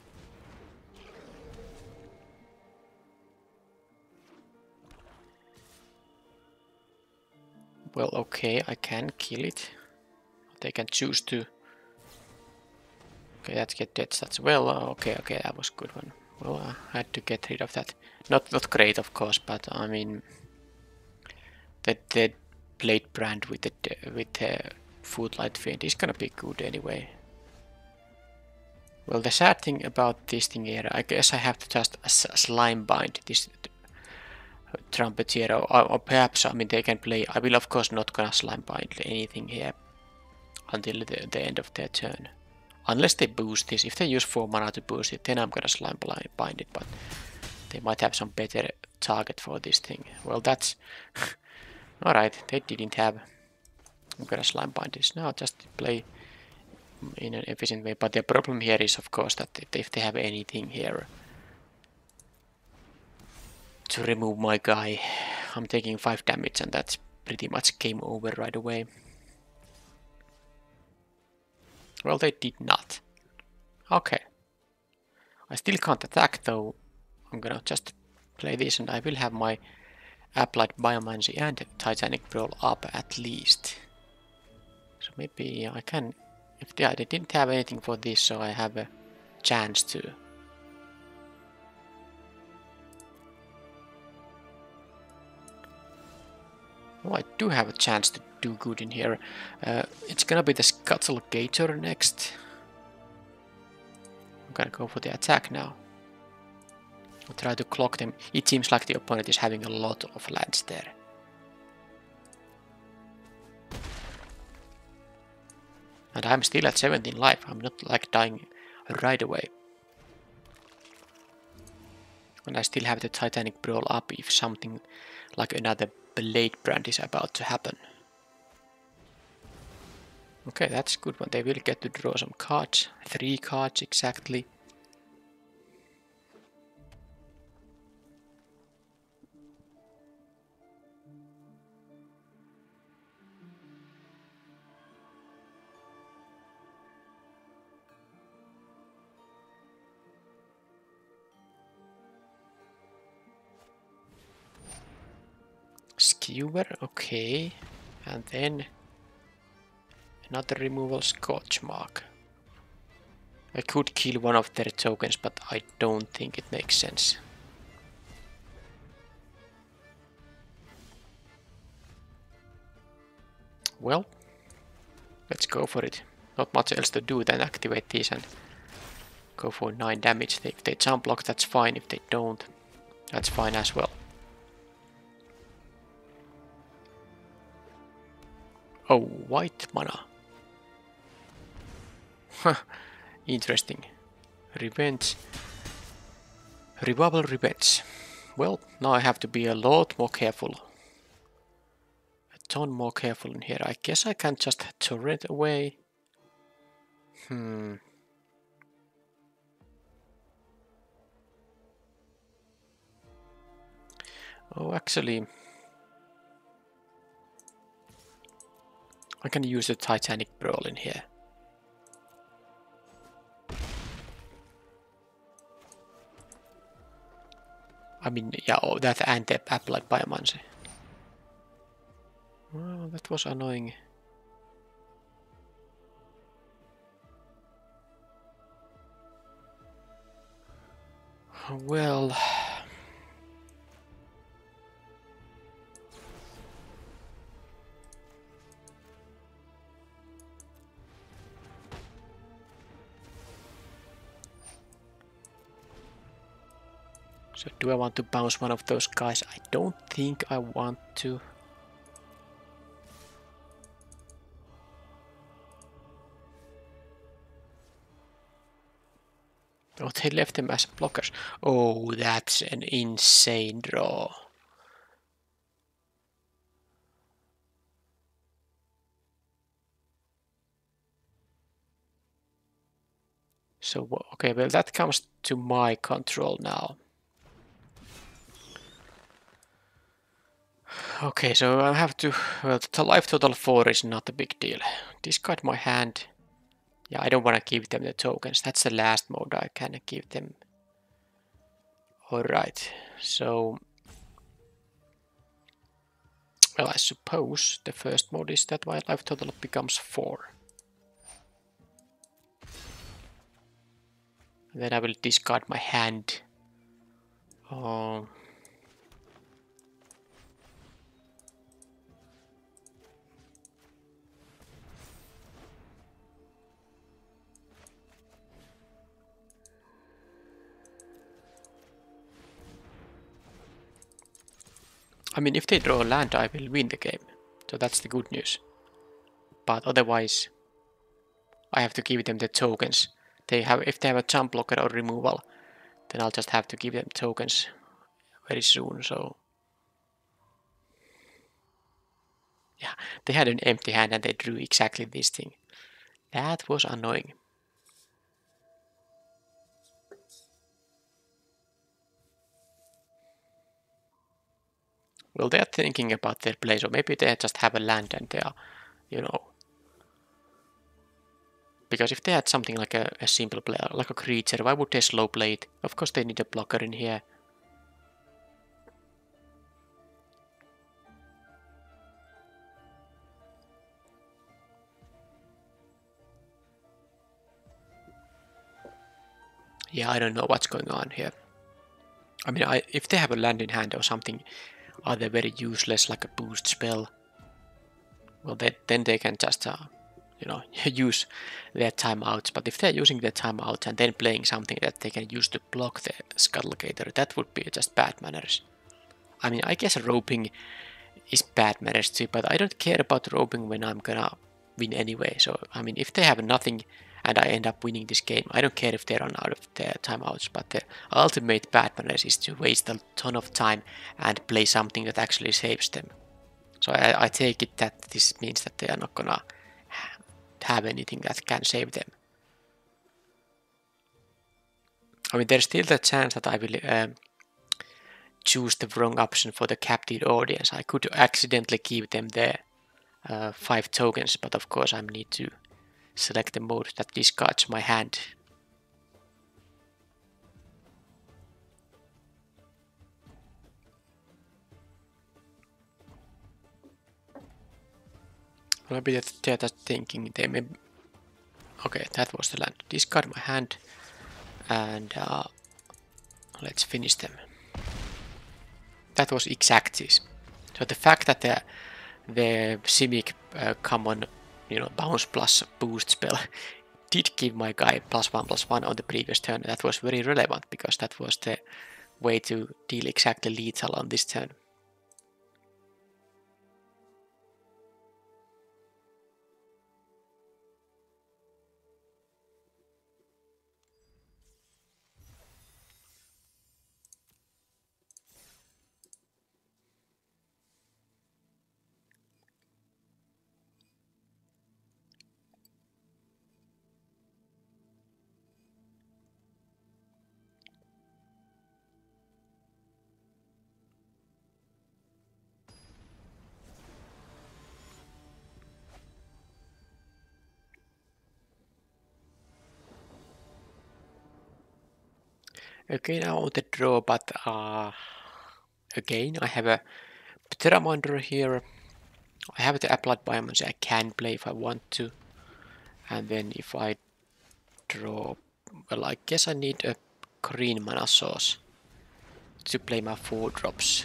Well, okay, I can kill it. They can choose to. Okay, let's get dead as well. Uh, okay, okay, that was a good one. Well, I had to get rid of that. Not not great, of course, but I mean, the the blade brand with the with the Footlight Fiend is gonna be good anyway. Well, the sad thing about this thing here, I guess I have to just slime bind this Trumpetier, or, or perhaps I mean they can play. I will of course not gonna slime bind anything here until the, the end of their turn. Unless they boost this. If they use four mana to boost it, then I'm gonna slime bind it, but they might have some better target for this thing. Well, that's... Alright, they didn't have... I'm gonna slime bind this now, just play in an efficient way. But the problem here is, of course, that if they have anything here to remove my guy, I'm taking five damage, and that's pretty much game over right away. Well, they did not. Okay. I still can't attack though. I'm gonna just play this and I will have my Applied Biomancy and Titanic Brawl up at least. So maybe I can... If they, they didn't have anything for this, so I have a chance to. Oh, I do have a chance to do good in here. Uh, it's gonna be the Scuttle Gator next. I'm gonna go for the attack now. I'll try to clock them. It seems like the opponent is having a lot of lands there. And I'm still at seventeen life. I'm not like dying right away. And I still have the Titanic Brawl up if something like another Blade Brand is about to happen. Okay, that's a good one. They will get to draw some cards. Three cards exactly. Skewer, okay. And then another removal Scorch Mark. I could kill one of their tokens, but I don't think it makes sense. Well, let's go for it. Not much else to do than activate these and go for nine damage. If they jump block, that's fine. If they don't, that's fine as well. Oh, white mana. Huh, interesting. Revenge. Revival Revenge. Well, now I have to be a lot more careful. A ton more careful in here. I guess I can just turret away. Hmm. Oh, actually... I can use the Titanic Brawl in here. I mean, yeah, oh, that ante applied biomancy. Well, that was annoying. Well... So do I want to bounce one of those guys? I don't think I want to. Oh, they left them as blockers. Oh, that's an insane draw. So, okay, well, that comes to my control now. Okay, so I have to... Well, the life total four is not a big deal. Discard my hand. Yeah, I don't want to give them the tokens. That's the last mode I can give them. Alright, so... Well, I suppose the first mode is that my life total becomes four. And then I will discard my hand. Oh... I mean, if they draw a land, I will win the game. So that's the good news. But otherwise, I have to give them the tokens. They have, if they have a jump blocker or removal, then I'll just have to give them tokens very soon. So yeah, they had an empty hand and they drew exactly this thing. That was annoying. Well, they're thinking about their play, so maybe they just have a land and they are, you know. Because if they had something like a, a simple player, like a creature, why would they slow play it? Of course they need a blocker in here. Yeah, I don't know what's going on here. I mean, I, if they have a land in hand or something, are they very useless, like a boost spell? Well, they, then they can just, uh, you know, use their timeouts. But if they're using their timeouts and then playing something that they can use to block the Scuttlegator, that would be just bad manners. I mean, I guess roping is bad manners too, but I don't care about roping when I'm gonna win anyway. So, I mean, if they have nothing and I end up winning this game, I don't care if they run out of their timeouts, but the ultimate bad manners is to waste a ton of time and play something that actually saves them. So I, I take it that this means that they are not gonna have anything that can save them. I mean, there's still the chance that I will um, choose the wrong option for the captive audience. I could accidentally give them the uh, five tokens, but of course I need to select the mode that discards my hand. Maybe they're just thinking they may... Okay, that was the land. Discard my hand and uh, let's finish them. That was exacties. So the fact that the, the Simic uh, common, you know, bounce plus boost spell did give my guy plus one plus one on the previous turn, that was very relevant because that was the way to deal exactly lethal on this turn. Again, I want to draw, but uh, again, I have a Pteramander here. I have the applied biomancy I can play if I want to. And then if I draw, well, I guess I need a green mana source to play my four drops.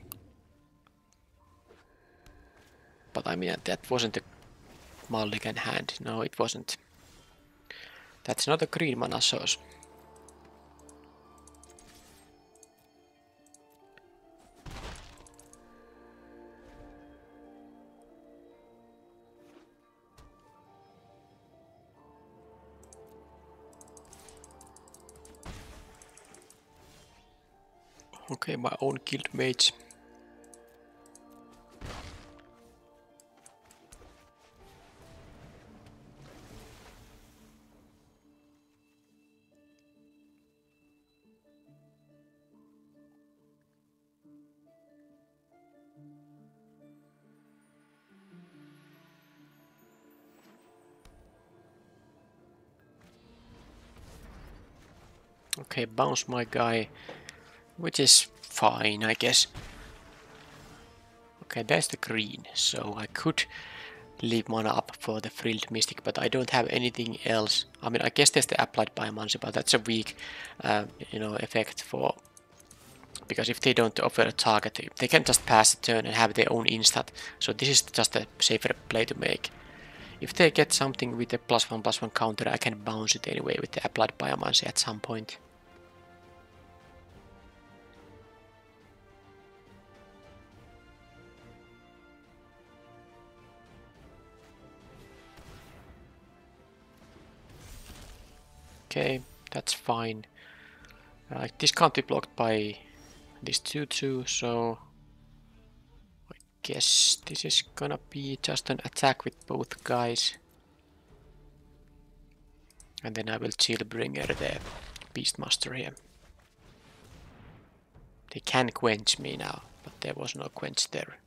But I mean, that wasn't a mulligan hand. No, it wasn't. That's not a green mana source. Okay, my own guild mates. Okay, bounce my guy, which is fine, I guess. Okay, there's the green, so I could leave mana up for the Frilled Mystic, but I don't have anything else. I mean, I guess there's the applied biomancy, but that's a weak, uh, you know, effect for, because if they don't offer a target, they can just pass the turn and have their own instant. So this is just a safer play to make. If they get something with a plus one plus one counter, I can bounce it anyway with the applied biomancy at some point. Okay, that's fine. Uh, this can't be blocked by this two two, so I guess this is gonna be just an attack with both guys. And then I will Chillbringer the Beastmaster here. They can quench me now, but there was no quench there.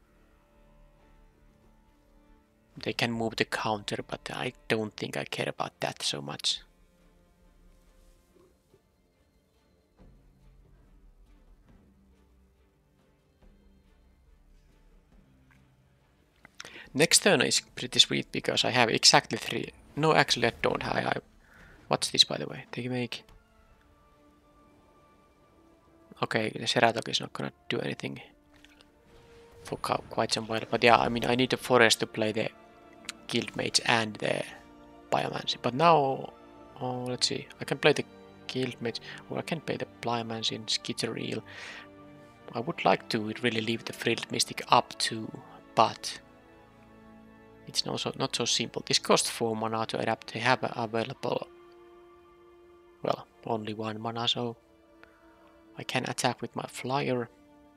They can move the counter, but I don't think I care about that so much. Next turn is pretty sweet because I have exactly three. No, actually I don't have. I, what's this, by the way? They make. Okay, the Seratok is not gonna do anything for quite some while. But yeah, I mean, I need the forest to play the Guildmage and the Biomancy. But now, oh, let's see. I can play the Guildmage, or I can play the Biomancy and Skitter Eel. I would like to really leave the Frilled Mystic up too, but it's also not so simple. This costs four mana to adapt. They have available, well, only one mana, so I can attack with my flyer.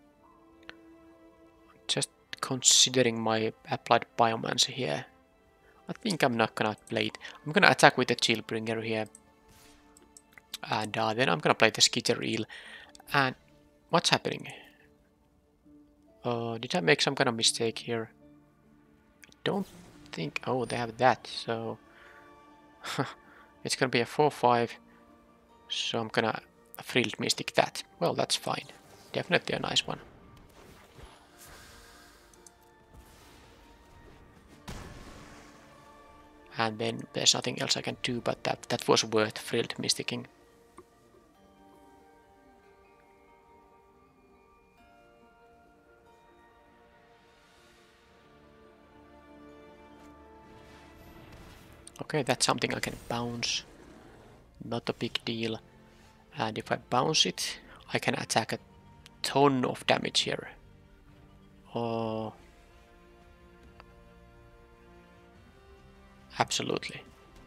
Just considering my applied biomancy here. I think I'm not gonna play it. I'm gonna attack with the Chillbringer here. And uh, then I'm gonna play the Skitter Eel. And what's happening? Uh, did I make some kind of mistake here? I don't think. Oh, they have that, so it's gonna be a four five. So I'm gonna Frilled Mystic that. Well, that's fine. Definitely a nice one. And then there's nothing else I can do, but that, that was worth Frilled Mysticing. Okay, that's something I can bounce. Not a big deal. And if I bounce it, I can attack a ton of damage here. Oh, absolutely.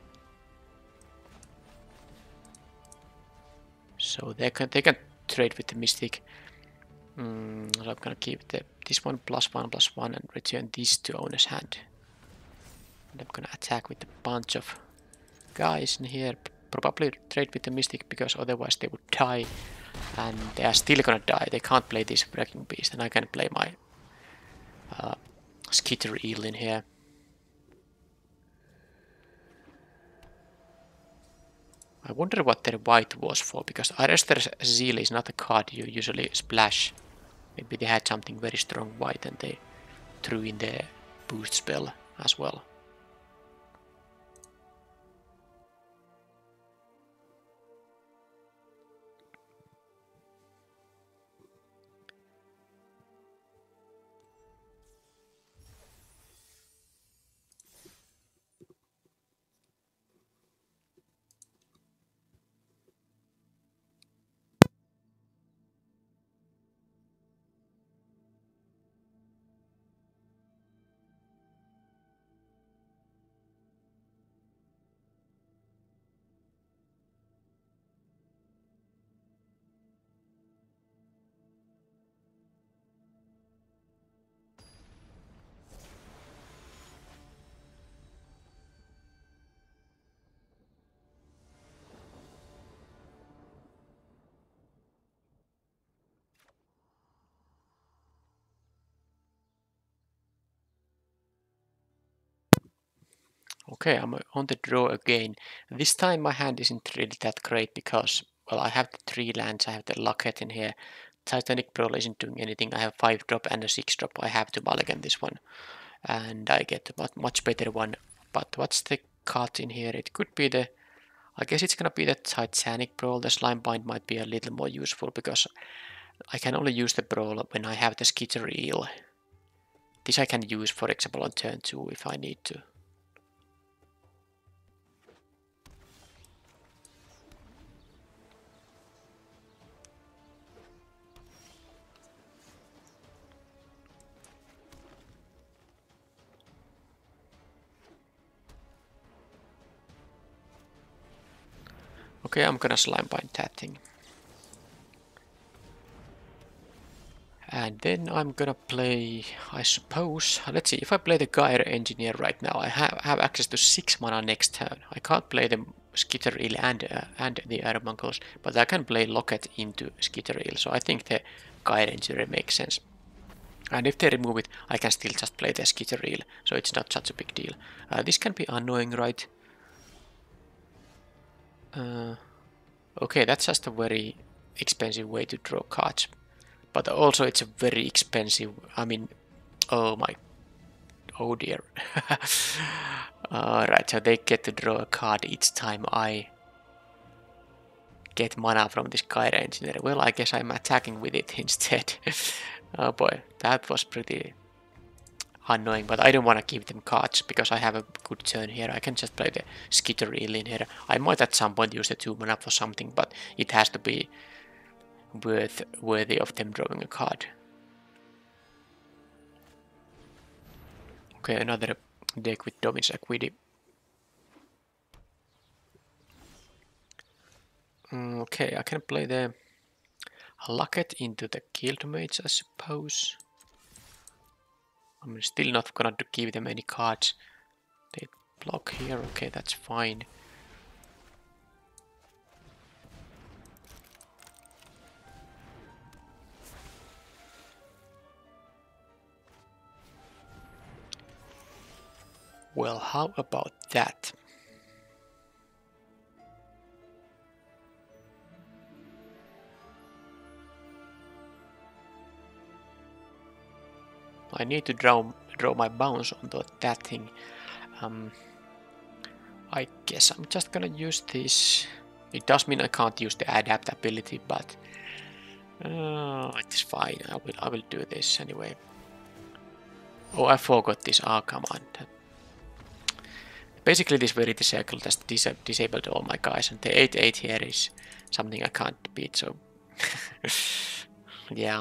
So they can they can trade with the Mystic. Mm, so I'm gonna keep the this one plus one plus one and return this to owner's hand. And I'm gonna attack with a bunch of guys in here. Probably trade with the Mystic because otherwise they would die. And they are still gonna die. They can't play this Wrecking Beast, and I can play my uh, Skitter Eel in here. I wonder what their white was for, because Arrester's Zeal is not a card you usually splash. Maybe they had something very strong white and they threw in the boost spell as well. Okay, I'm on the draw again. This time my hand isn't really that great because, well, I have the three lands, I have the Locket in here. Titanic Brawl isn't doing anything. I have five drop and a six drop. I have to mulligan this one. And I get a much better one. But what's the cut in here? It could be the... I guess it's gonna be the Titanic Brawl. The Slime Bind might be a little more useful because I can only use the Brawl when I have the Skitter Eel. This I can use, for example, on turn two if I need to. Okay, I'm gonna Slime Bind that thing. And then I'm gonna play, I suppose, let's see, if I play the Gyre Engineer right now, I have, have access to six mana next turn. I can't play the Skitter Eel and, uh, and the Air Mongols, but I can play Locket into Skitter Eel, so I think the Gyre Engineer makes sense. And if they remove it, I can still just play the Skitter Eel, so it's not such a big deal. Uh, this can be annoying, right? Uh, okay, that's just a very expensive way to draw cards. But also it's a very expensive, I mean, oh my, oh dear. Alright, so they get to draw a card each time I get mana from this Gyre Engineer. Well, I guess I'm attacking with it instead. Oh boy, that was pretty annoying, but I don't want to give them cards because I have a good turn here. I can just play the Skitter Eel in here. I might at some point use the two mana for something, but it has to be worth worthy of them drawing a card. Okay, another deck with Domin's Equity. Okay, I can play the Locket into the Guildmage, I suppose. I'm still not gonna give them any cards. They block here, okay, that's fine. Well, how about that? I need to draw draw my bounce onto that thing. Um, I guess I'm just gonna use this. It does mean I can't use the adaptability, but uh, it's fine. I will I will do this anyway. Oh, I forgot this R command. Basically, this Verity Circle just dis disabled all my guys, and the eight eight here is something I can't beat. So yeah.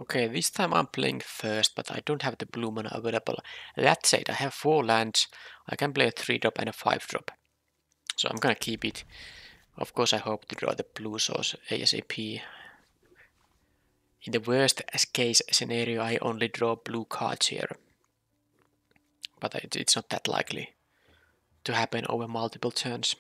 Okay, this time I'm playing first, but I don't have the blue mana available. That said, I have four lands. I can play a three drop and a five drop. So I'm gonna keep it. Of course, I hope to draw the blue source ASAP. In the worst case scenario, I only draw blue cards here. But it's not that likely to happen over multiple turns.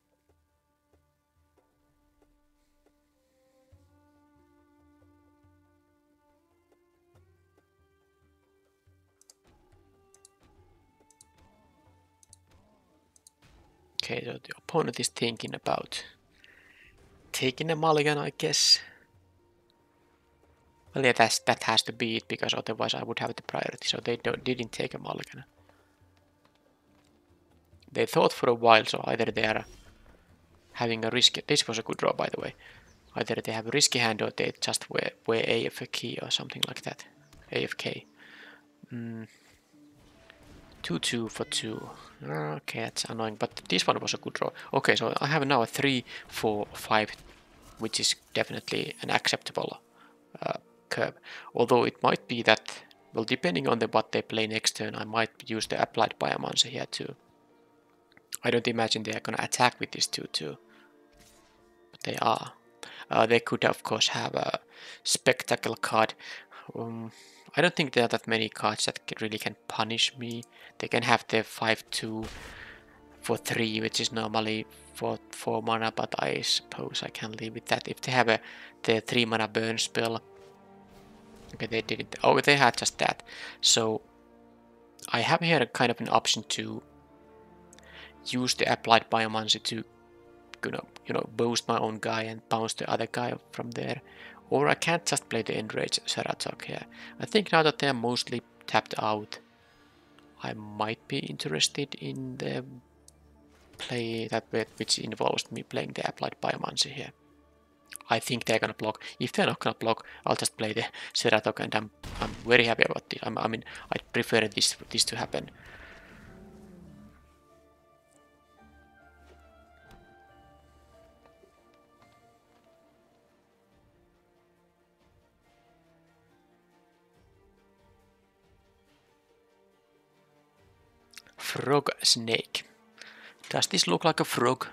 Okay, so the opponent is thinking about taking a mulligan, I guess. Well, yeah, that's, that has to be it, because otherwise I would have the priority, so they don't, didn't take a mulligan. They thought for a while, so either they are having a risky... This was a good draw, by the way. Either they have a risky hand or they just wear, wear A F K or something like that. A F K. Mm. two two for two. Okay, that's annoying, but this one was a good draw. Okay, so I have now a three four five, which is definitely an acceptable uh, curve. Although it might be that, well, depending on the what they play next turn, I might use the applied biomancer here too. I don't imagine they are gonna attack with this two two, but they are. Uh, they could, of course, have a spectacle card. Um, I don't think there are that many cards that really can punish me. They can have the five two for three, which is normally for four mana, but I suppose I can live with that. If they have a the three mana burn spell. Okay, they didn't. Oh, they had just that. So I have here a kind of an option to use the applied biomancy to, you know, you know, boost my own guy and bounce the other guy from there. Or I can't just play the Enrage Seratok here. I think now that they are mostly tapped out, I might be interested in the play that which involves me playing the applied biomancy here. I think they're gonna block. If they're not gonna block, I'll just play the Seratok, and I'm I'm very happy about this. I'm, I mean, I prefer this this to happen. Frog snake. Does this look like a frog?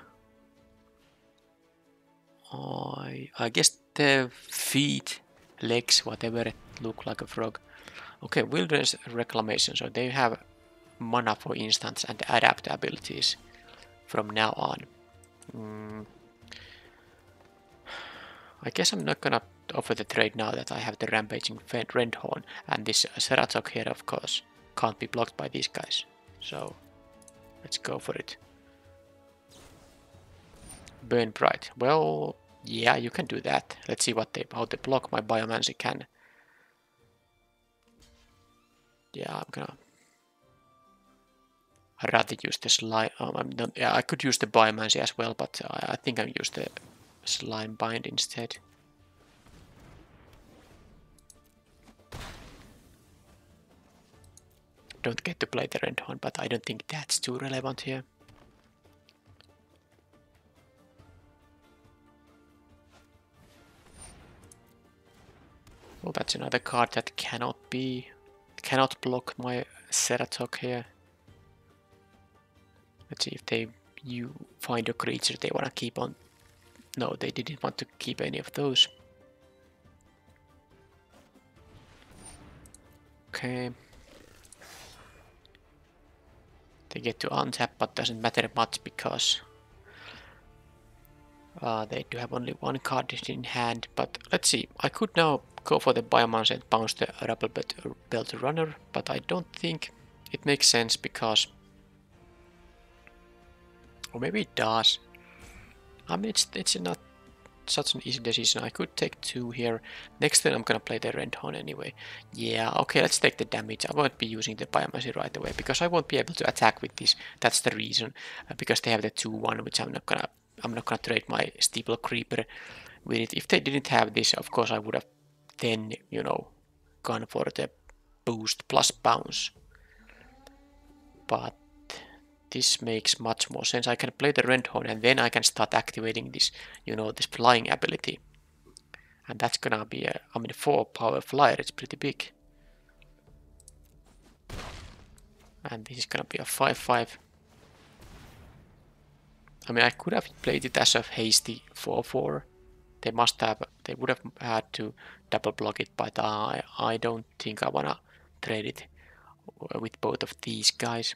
I I guess the feet, legs, whatever, it look like a frog. Okay, Wilderness Reclamation. So they have mana for instants and adapt abilities from now on. Mm. I guess I'm not gonna offer the trade now that I have the Rampaging Rendhorn, and this Seratok here, of course, can't be blocked by these guys. So let's go for it. Burn Bright. Well, yeah, you can do that. Let's see what they how they block my Biomancy can. Yeah, I'm gonna. I'd rather use the slime. Um, I'm not, yeah, I could use the Biomancy as well, but I, I think I'll use the Slime Bind instead. Don't get to play the Rendhorn, but I don't think that's too relevant here. Well, that's another card that cannot be, cannot block my Seratok here. Let's see if they, you find a creature they want to keep on. No, they didn't want to keep any of those. Okay. They get to untap, but doesn't matter much because uh, they do have only one card in hand. But let's see, I could now go for the Biomancer and bounce the Rubble Belt Runner, but I don't think it makes sense because, or maybe it does. I mean, it's it's not such an easy decision. I could take two here. Next turn I'm gonna play the Rendhorn anyway. Yeah, okay, let's take the damage. I won't be using the Biomancy right away because I won't be able to attack with this. That's the reason. Uh, because they have the two one, which I'm not gonna I'm not gonna trade my Steeple Creeper with it. If they didn't have this, of course I would have then, you know, gone for the boost plus bounce. But this makes much more sense. I can play the Rendhorn and then I can start activating this, you know, this flying ability. And that's gonna be a, I mean, four power flyer, it's pretty big. And this is gonna be a five five. I mean, I could have played it as a hasty four four. They must have, they would have had to double block it, but I, I don't think I wanna trade it with both of these guys.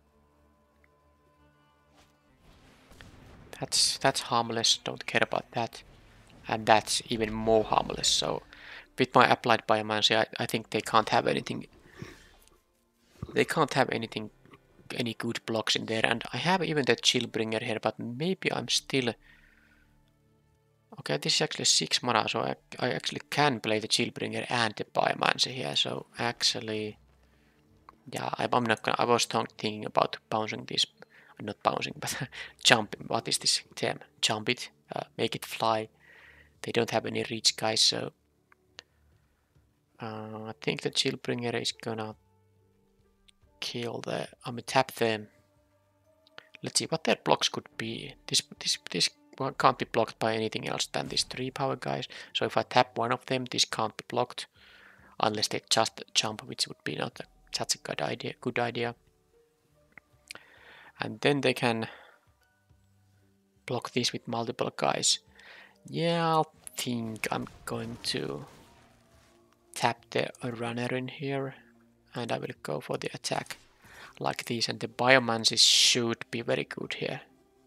That's that's harmless, don't care about that. And that's even more harmless, so with my applied biomancy, I, I think they can't have anything. They can't have anything, any good blocks in there, and I have even the Chillbringer here, but maybe I'm still... Okay, this is actually six mana, so I, I actually can play the Chillbringer and the biomancy here, so actually... Yeah, I, I'm not gonna... I was thinking about bouncing this... Not bouncing, but jumping. What is this term? Jump it, uh, make it fly. They don't have any reach, guys, so... Uh, I think the Chillbringer is gonna kill the... I'm gonna tap them. Let's see what their blocks could be. This this this can't be blocked by anything else than these three power guys. So if I tap one of them, this can't be blocked unless they just jump, which would be not a, such a good idea. Good idea. And then they can block this with multiple guys. Yeah, I think I'm going to tap the runner in here, and I will go for the attack like this, and the biomancy should be very good here.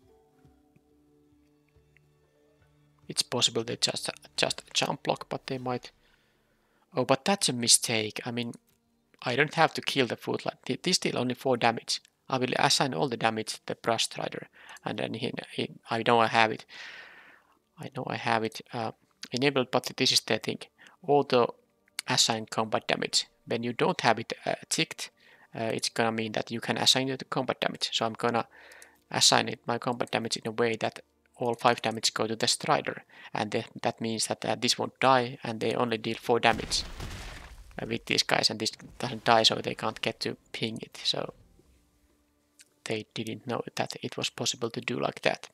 It's possible they just just jump block, but they might... Oh, but that's a mistake. I mean, I don't have to kill the footlight. This deal only four damage. I will assign all the damage to the Brush Strider, and then he, he, I know I have it. I know I have it uh, enabled, but this is the thing. Auto assign combat damage. When you don't have it uh, ticked, uh, it's gonna mean that you can assign it to combat damage. So I'm gonna assign it my combat damage in a way that all five damage go to the Strider, and th that means that uh, this won't die, and they only deal four damage uh, with these guys, and this doesn't die, so they can't get to ping it. So they didn't know that it was possible to do like that.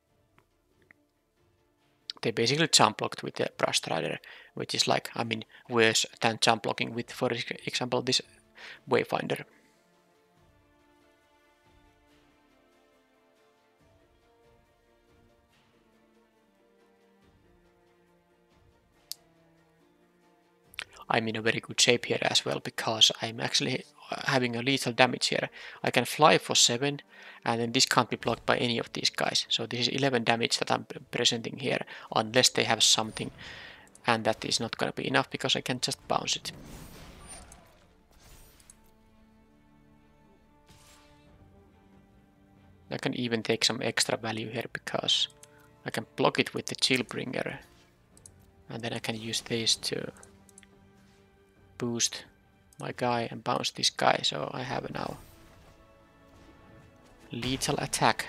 They basically jump blocked with the Brush Strider, which is like, I mean, worse than jump blocking with, for example, this Wayfinder. I'm in a very good shape here as well, because I'm actually having a lethal damage here. I can fly for seven, and then this can't be blocked by any of these guys. So this is eleven damage that I'm presenting here, unless they have something, and that is not gonna be enough because I can just bounce it. I can even take some extra value here because I can block it with the Chillbringer, and then I can use this to boost my guy and bounce this guy, so I have now lethal attack.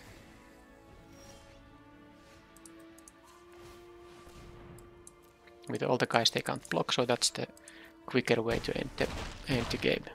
With all the guys they can't block, so that's the quicker way to end the, end the game.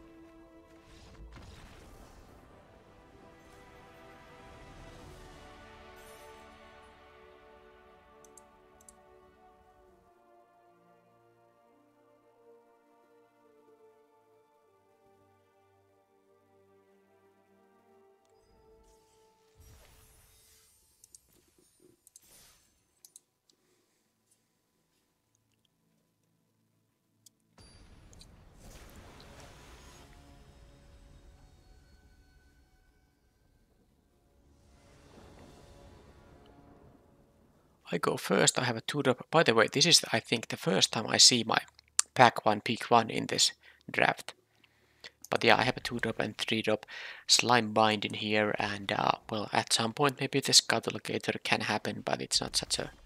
I go first. I have a two drop. By the way, this is, I think, the first time I see my pack one, pick one in this draft. But yeah, I have a two drop and three drop slime bind in here, and uh, well, at some point maybe the Scuttlegator can happen, but it's not such a,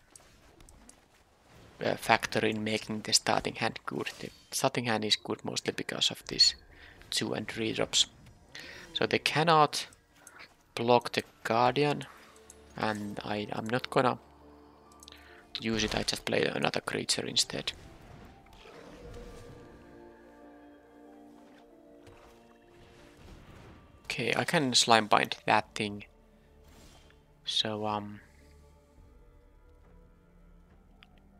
a factor in making the starting hand good. The starting hand is good mostly because of these two and three drops. So they cannot block the Guardian, and I, I'm not gonna use it. I just play another creature instead. Okay, I can slime bind that thing. So um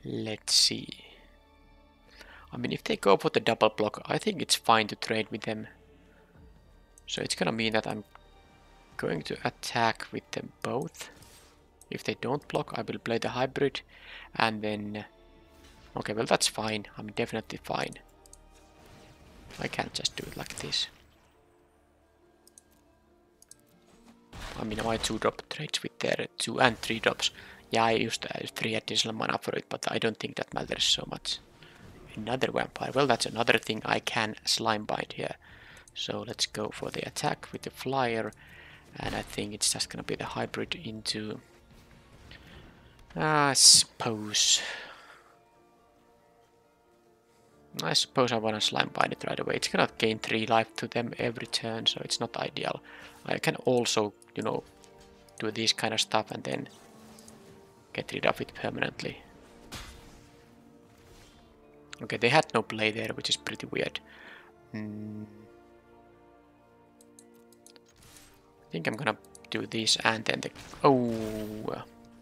Let's see. I mean, if they go for the double block, I think it's fine to trade with them. So it's gonna mean that I'm going to attack with them both. If they don't block, I will play the hybrid, and then... Okay, well that's fine. I'm definitely fine. I can't just do it like this. I mean, my two drop trades with their two and three drops. Yeah, I used uh, three additional mana for it, but I don't think that matters so much. Another vampire. Well, that's another thing I can slime bind here. So let's go for the attack with the flyer. And I think it's just gonna be the hybrid into... I suppose... I suppose I wanna slime bind it right away. It's gonna gain three life to them every turn, so it's not ideal. I can also, you know, do this kind of stuff and then get rid of it permanently. Okay, they had no play there, which is pretty weird. Mm. I think I'm gonna do this and then the... Oh!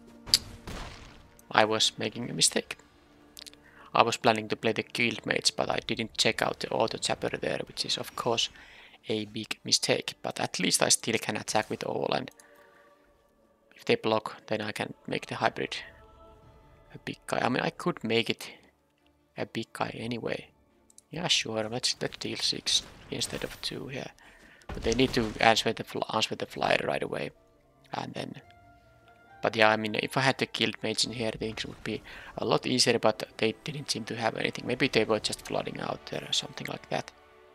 I was making a mistake. I was planning to play the guildmates, but I didn't check out the auto chapter there, which is of course a big mistake. But at least I still can attack with all, and if they block, then I can make the hybrid a big guy. I mean, I could make it a big guy anyway. Yeah, sure. Let's let's deal six instead of two here. But they need to answer the answer the flyer right away, and then. But yeah, I mean, if I had the guildmates in here, things would be a lot easier. But they didn't seem to have anything. Maybe they were just flooding out there or something like that.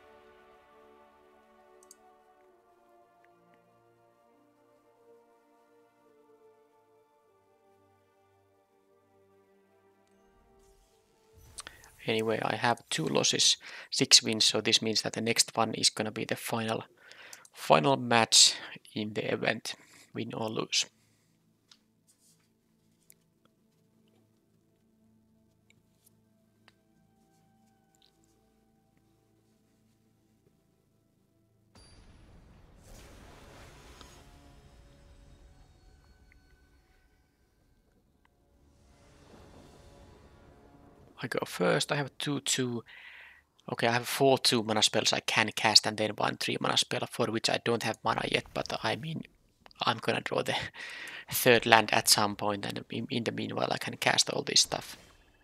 Anyway, I have two losses, six wins, so this means that the next one is gonna be the final final match in the event, win or lose. I go first. I have two two. Okay, I have four two mana spells I can cast, and then one three mana spell for which I don't have mana yet. But I mean, I'm gonna draw the third land at some point, and in, in the meanwhile, I can cast all this stuff.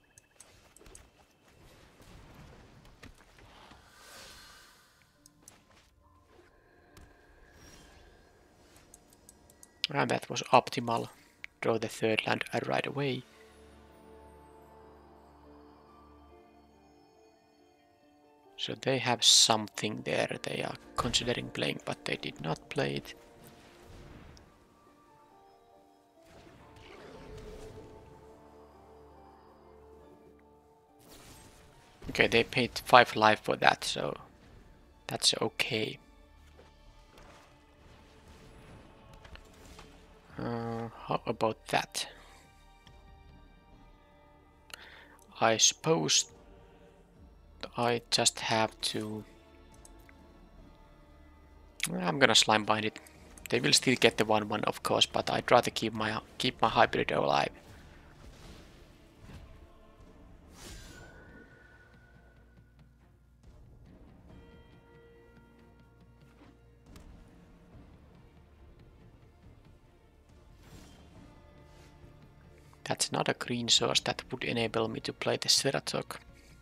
And that was optimal. Draw the third land right away. So they have something there they are considering playing, but they did not play it. Okay, they paid five life for that, so that's okay. Uh, how about that? I suppose I just have to... I'm gonna slime bind it. They will still get the one one, of course, but I'd rather keep my keep my hybrid alive. That's not a green source that would enable me to play the Seratok.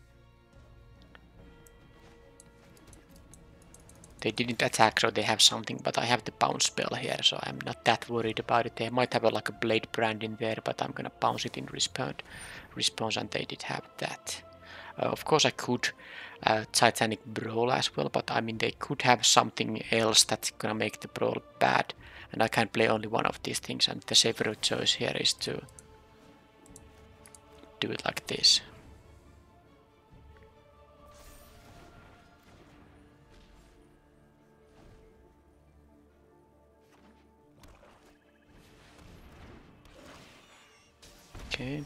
They didn't attack, so they have something, but I have the bounce spell here, so I'm not that worried about it. They might have a, like a blade brand in there, but I'm gonna bounce it in response, response and they did have that. Uh, of course I could uh, Titanic Brawl as well, but I mean they could have something else that's gonna make the Brawl bad, and I can play only one of these things, and the safer choice here is to do it like this. Okay.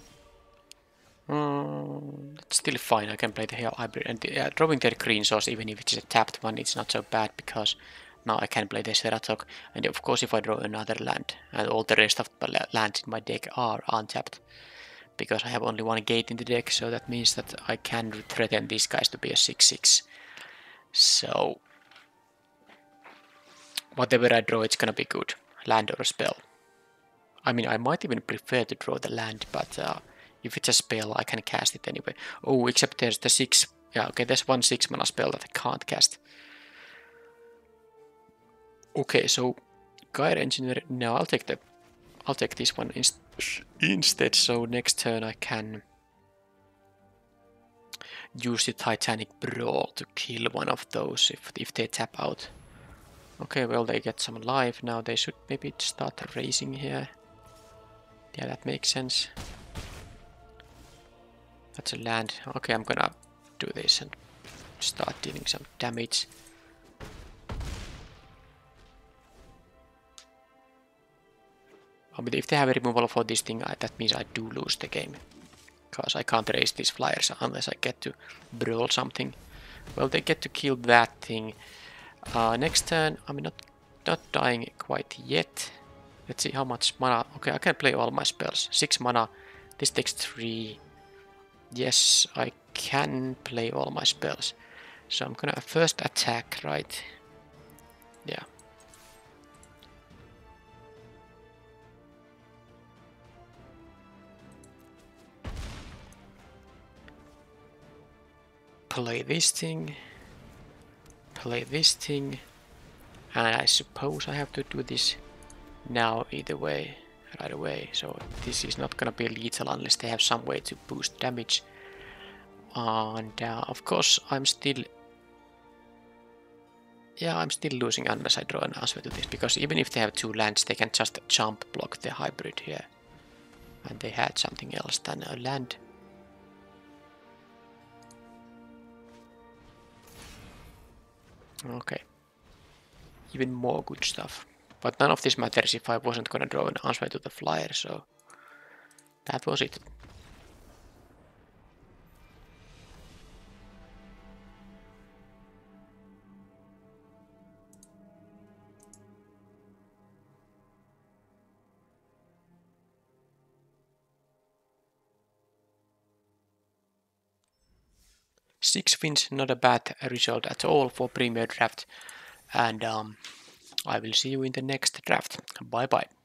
Um, that's still fine. I can play the hybrid and the, uh, drawing their green source, even if it's a tapped one, it's not so bad because now I can play the Seratok. And of course, if I draw another land, and all the rest of the lands in my deck are untapped, because I have only one gate in the deck, so that means that I can threaten these guys to be a six six. So whatever I draw, it's gonna be good. Land or a spell. I mean, I might even prefer to draw the land, but uh, if it's a spell, I can cast it anyway. Oh, except there's the six. Yeah, okay, there's one six mana spell that I can't cast. Okay, so Gyre Engineer. No, I'll take the. I'll take this one inst instead. So next turn I can use the Titanic Brawl to kill one of those if if they tap out. Okay, well they get some life now. They should maybe start raising here. Yeah, that makes sense. That's a land. Okay, I'm gonna do this and start dealing some damage. Oh, but if they have a removal for this thing, I, that means I do lose the game. Because I can't raise these flyers unless I get to brawl something. Well, they get to kill that thing. Uh, next turn, I'm not, not dying quite yet. Let's see how much mana. Okay, I can play all my spells. Six mana. This takes three. Yes, I can play all my spells. So I'm gonna first attack, right? Yeah. Play this thing. Play this thing. And I suppose I have to do this now either way, right away. So this is not gonna be lethal unless they have some way to boost damage. And uh, of course I'm still... Yeah, I'm still losing unless I draw an answer to this, because even if they have two lands, they can just jump block the hybrid here. And they had something else than a land. Okay. Even more good stuff. But none of this matters if I wasn't gonna draw an answer to the flyer, so that was it. Six wins, not a bad result at all for Premier Draft. And um, I will see you in the next draft. Bye bye.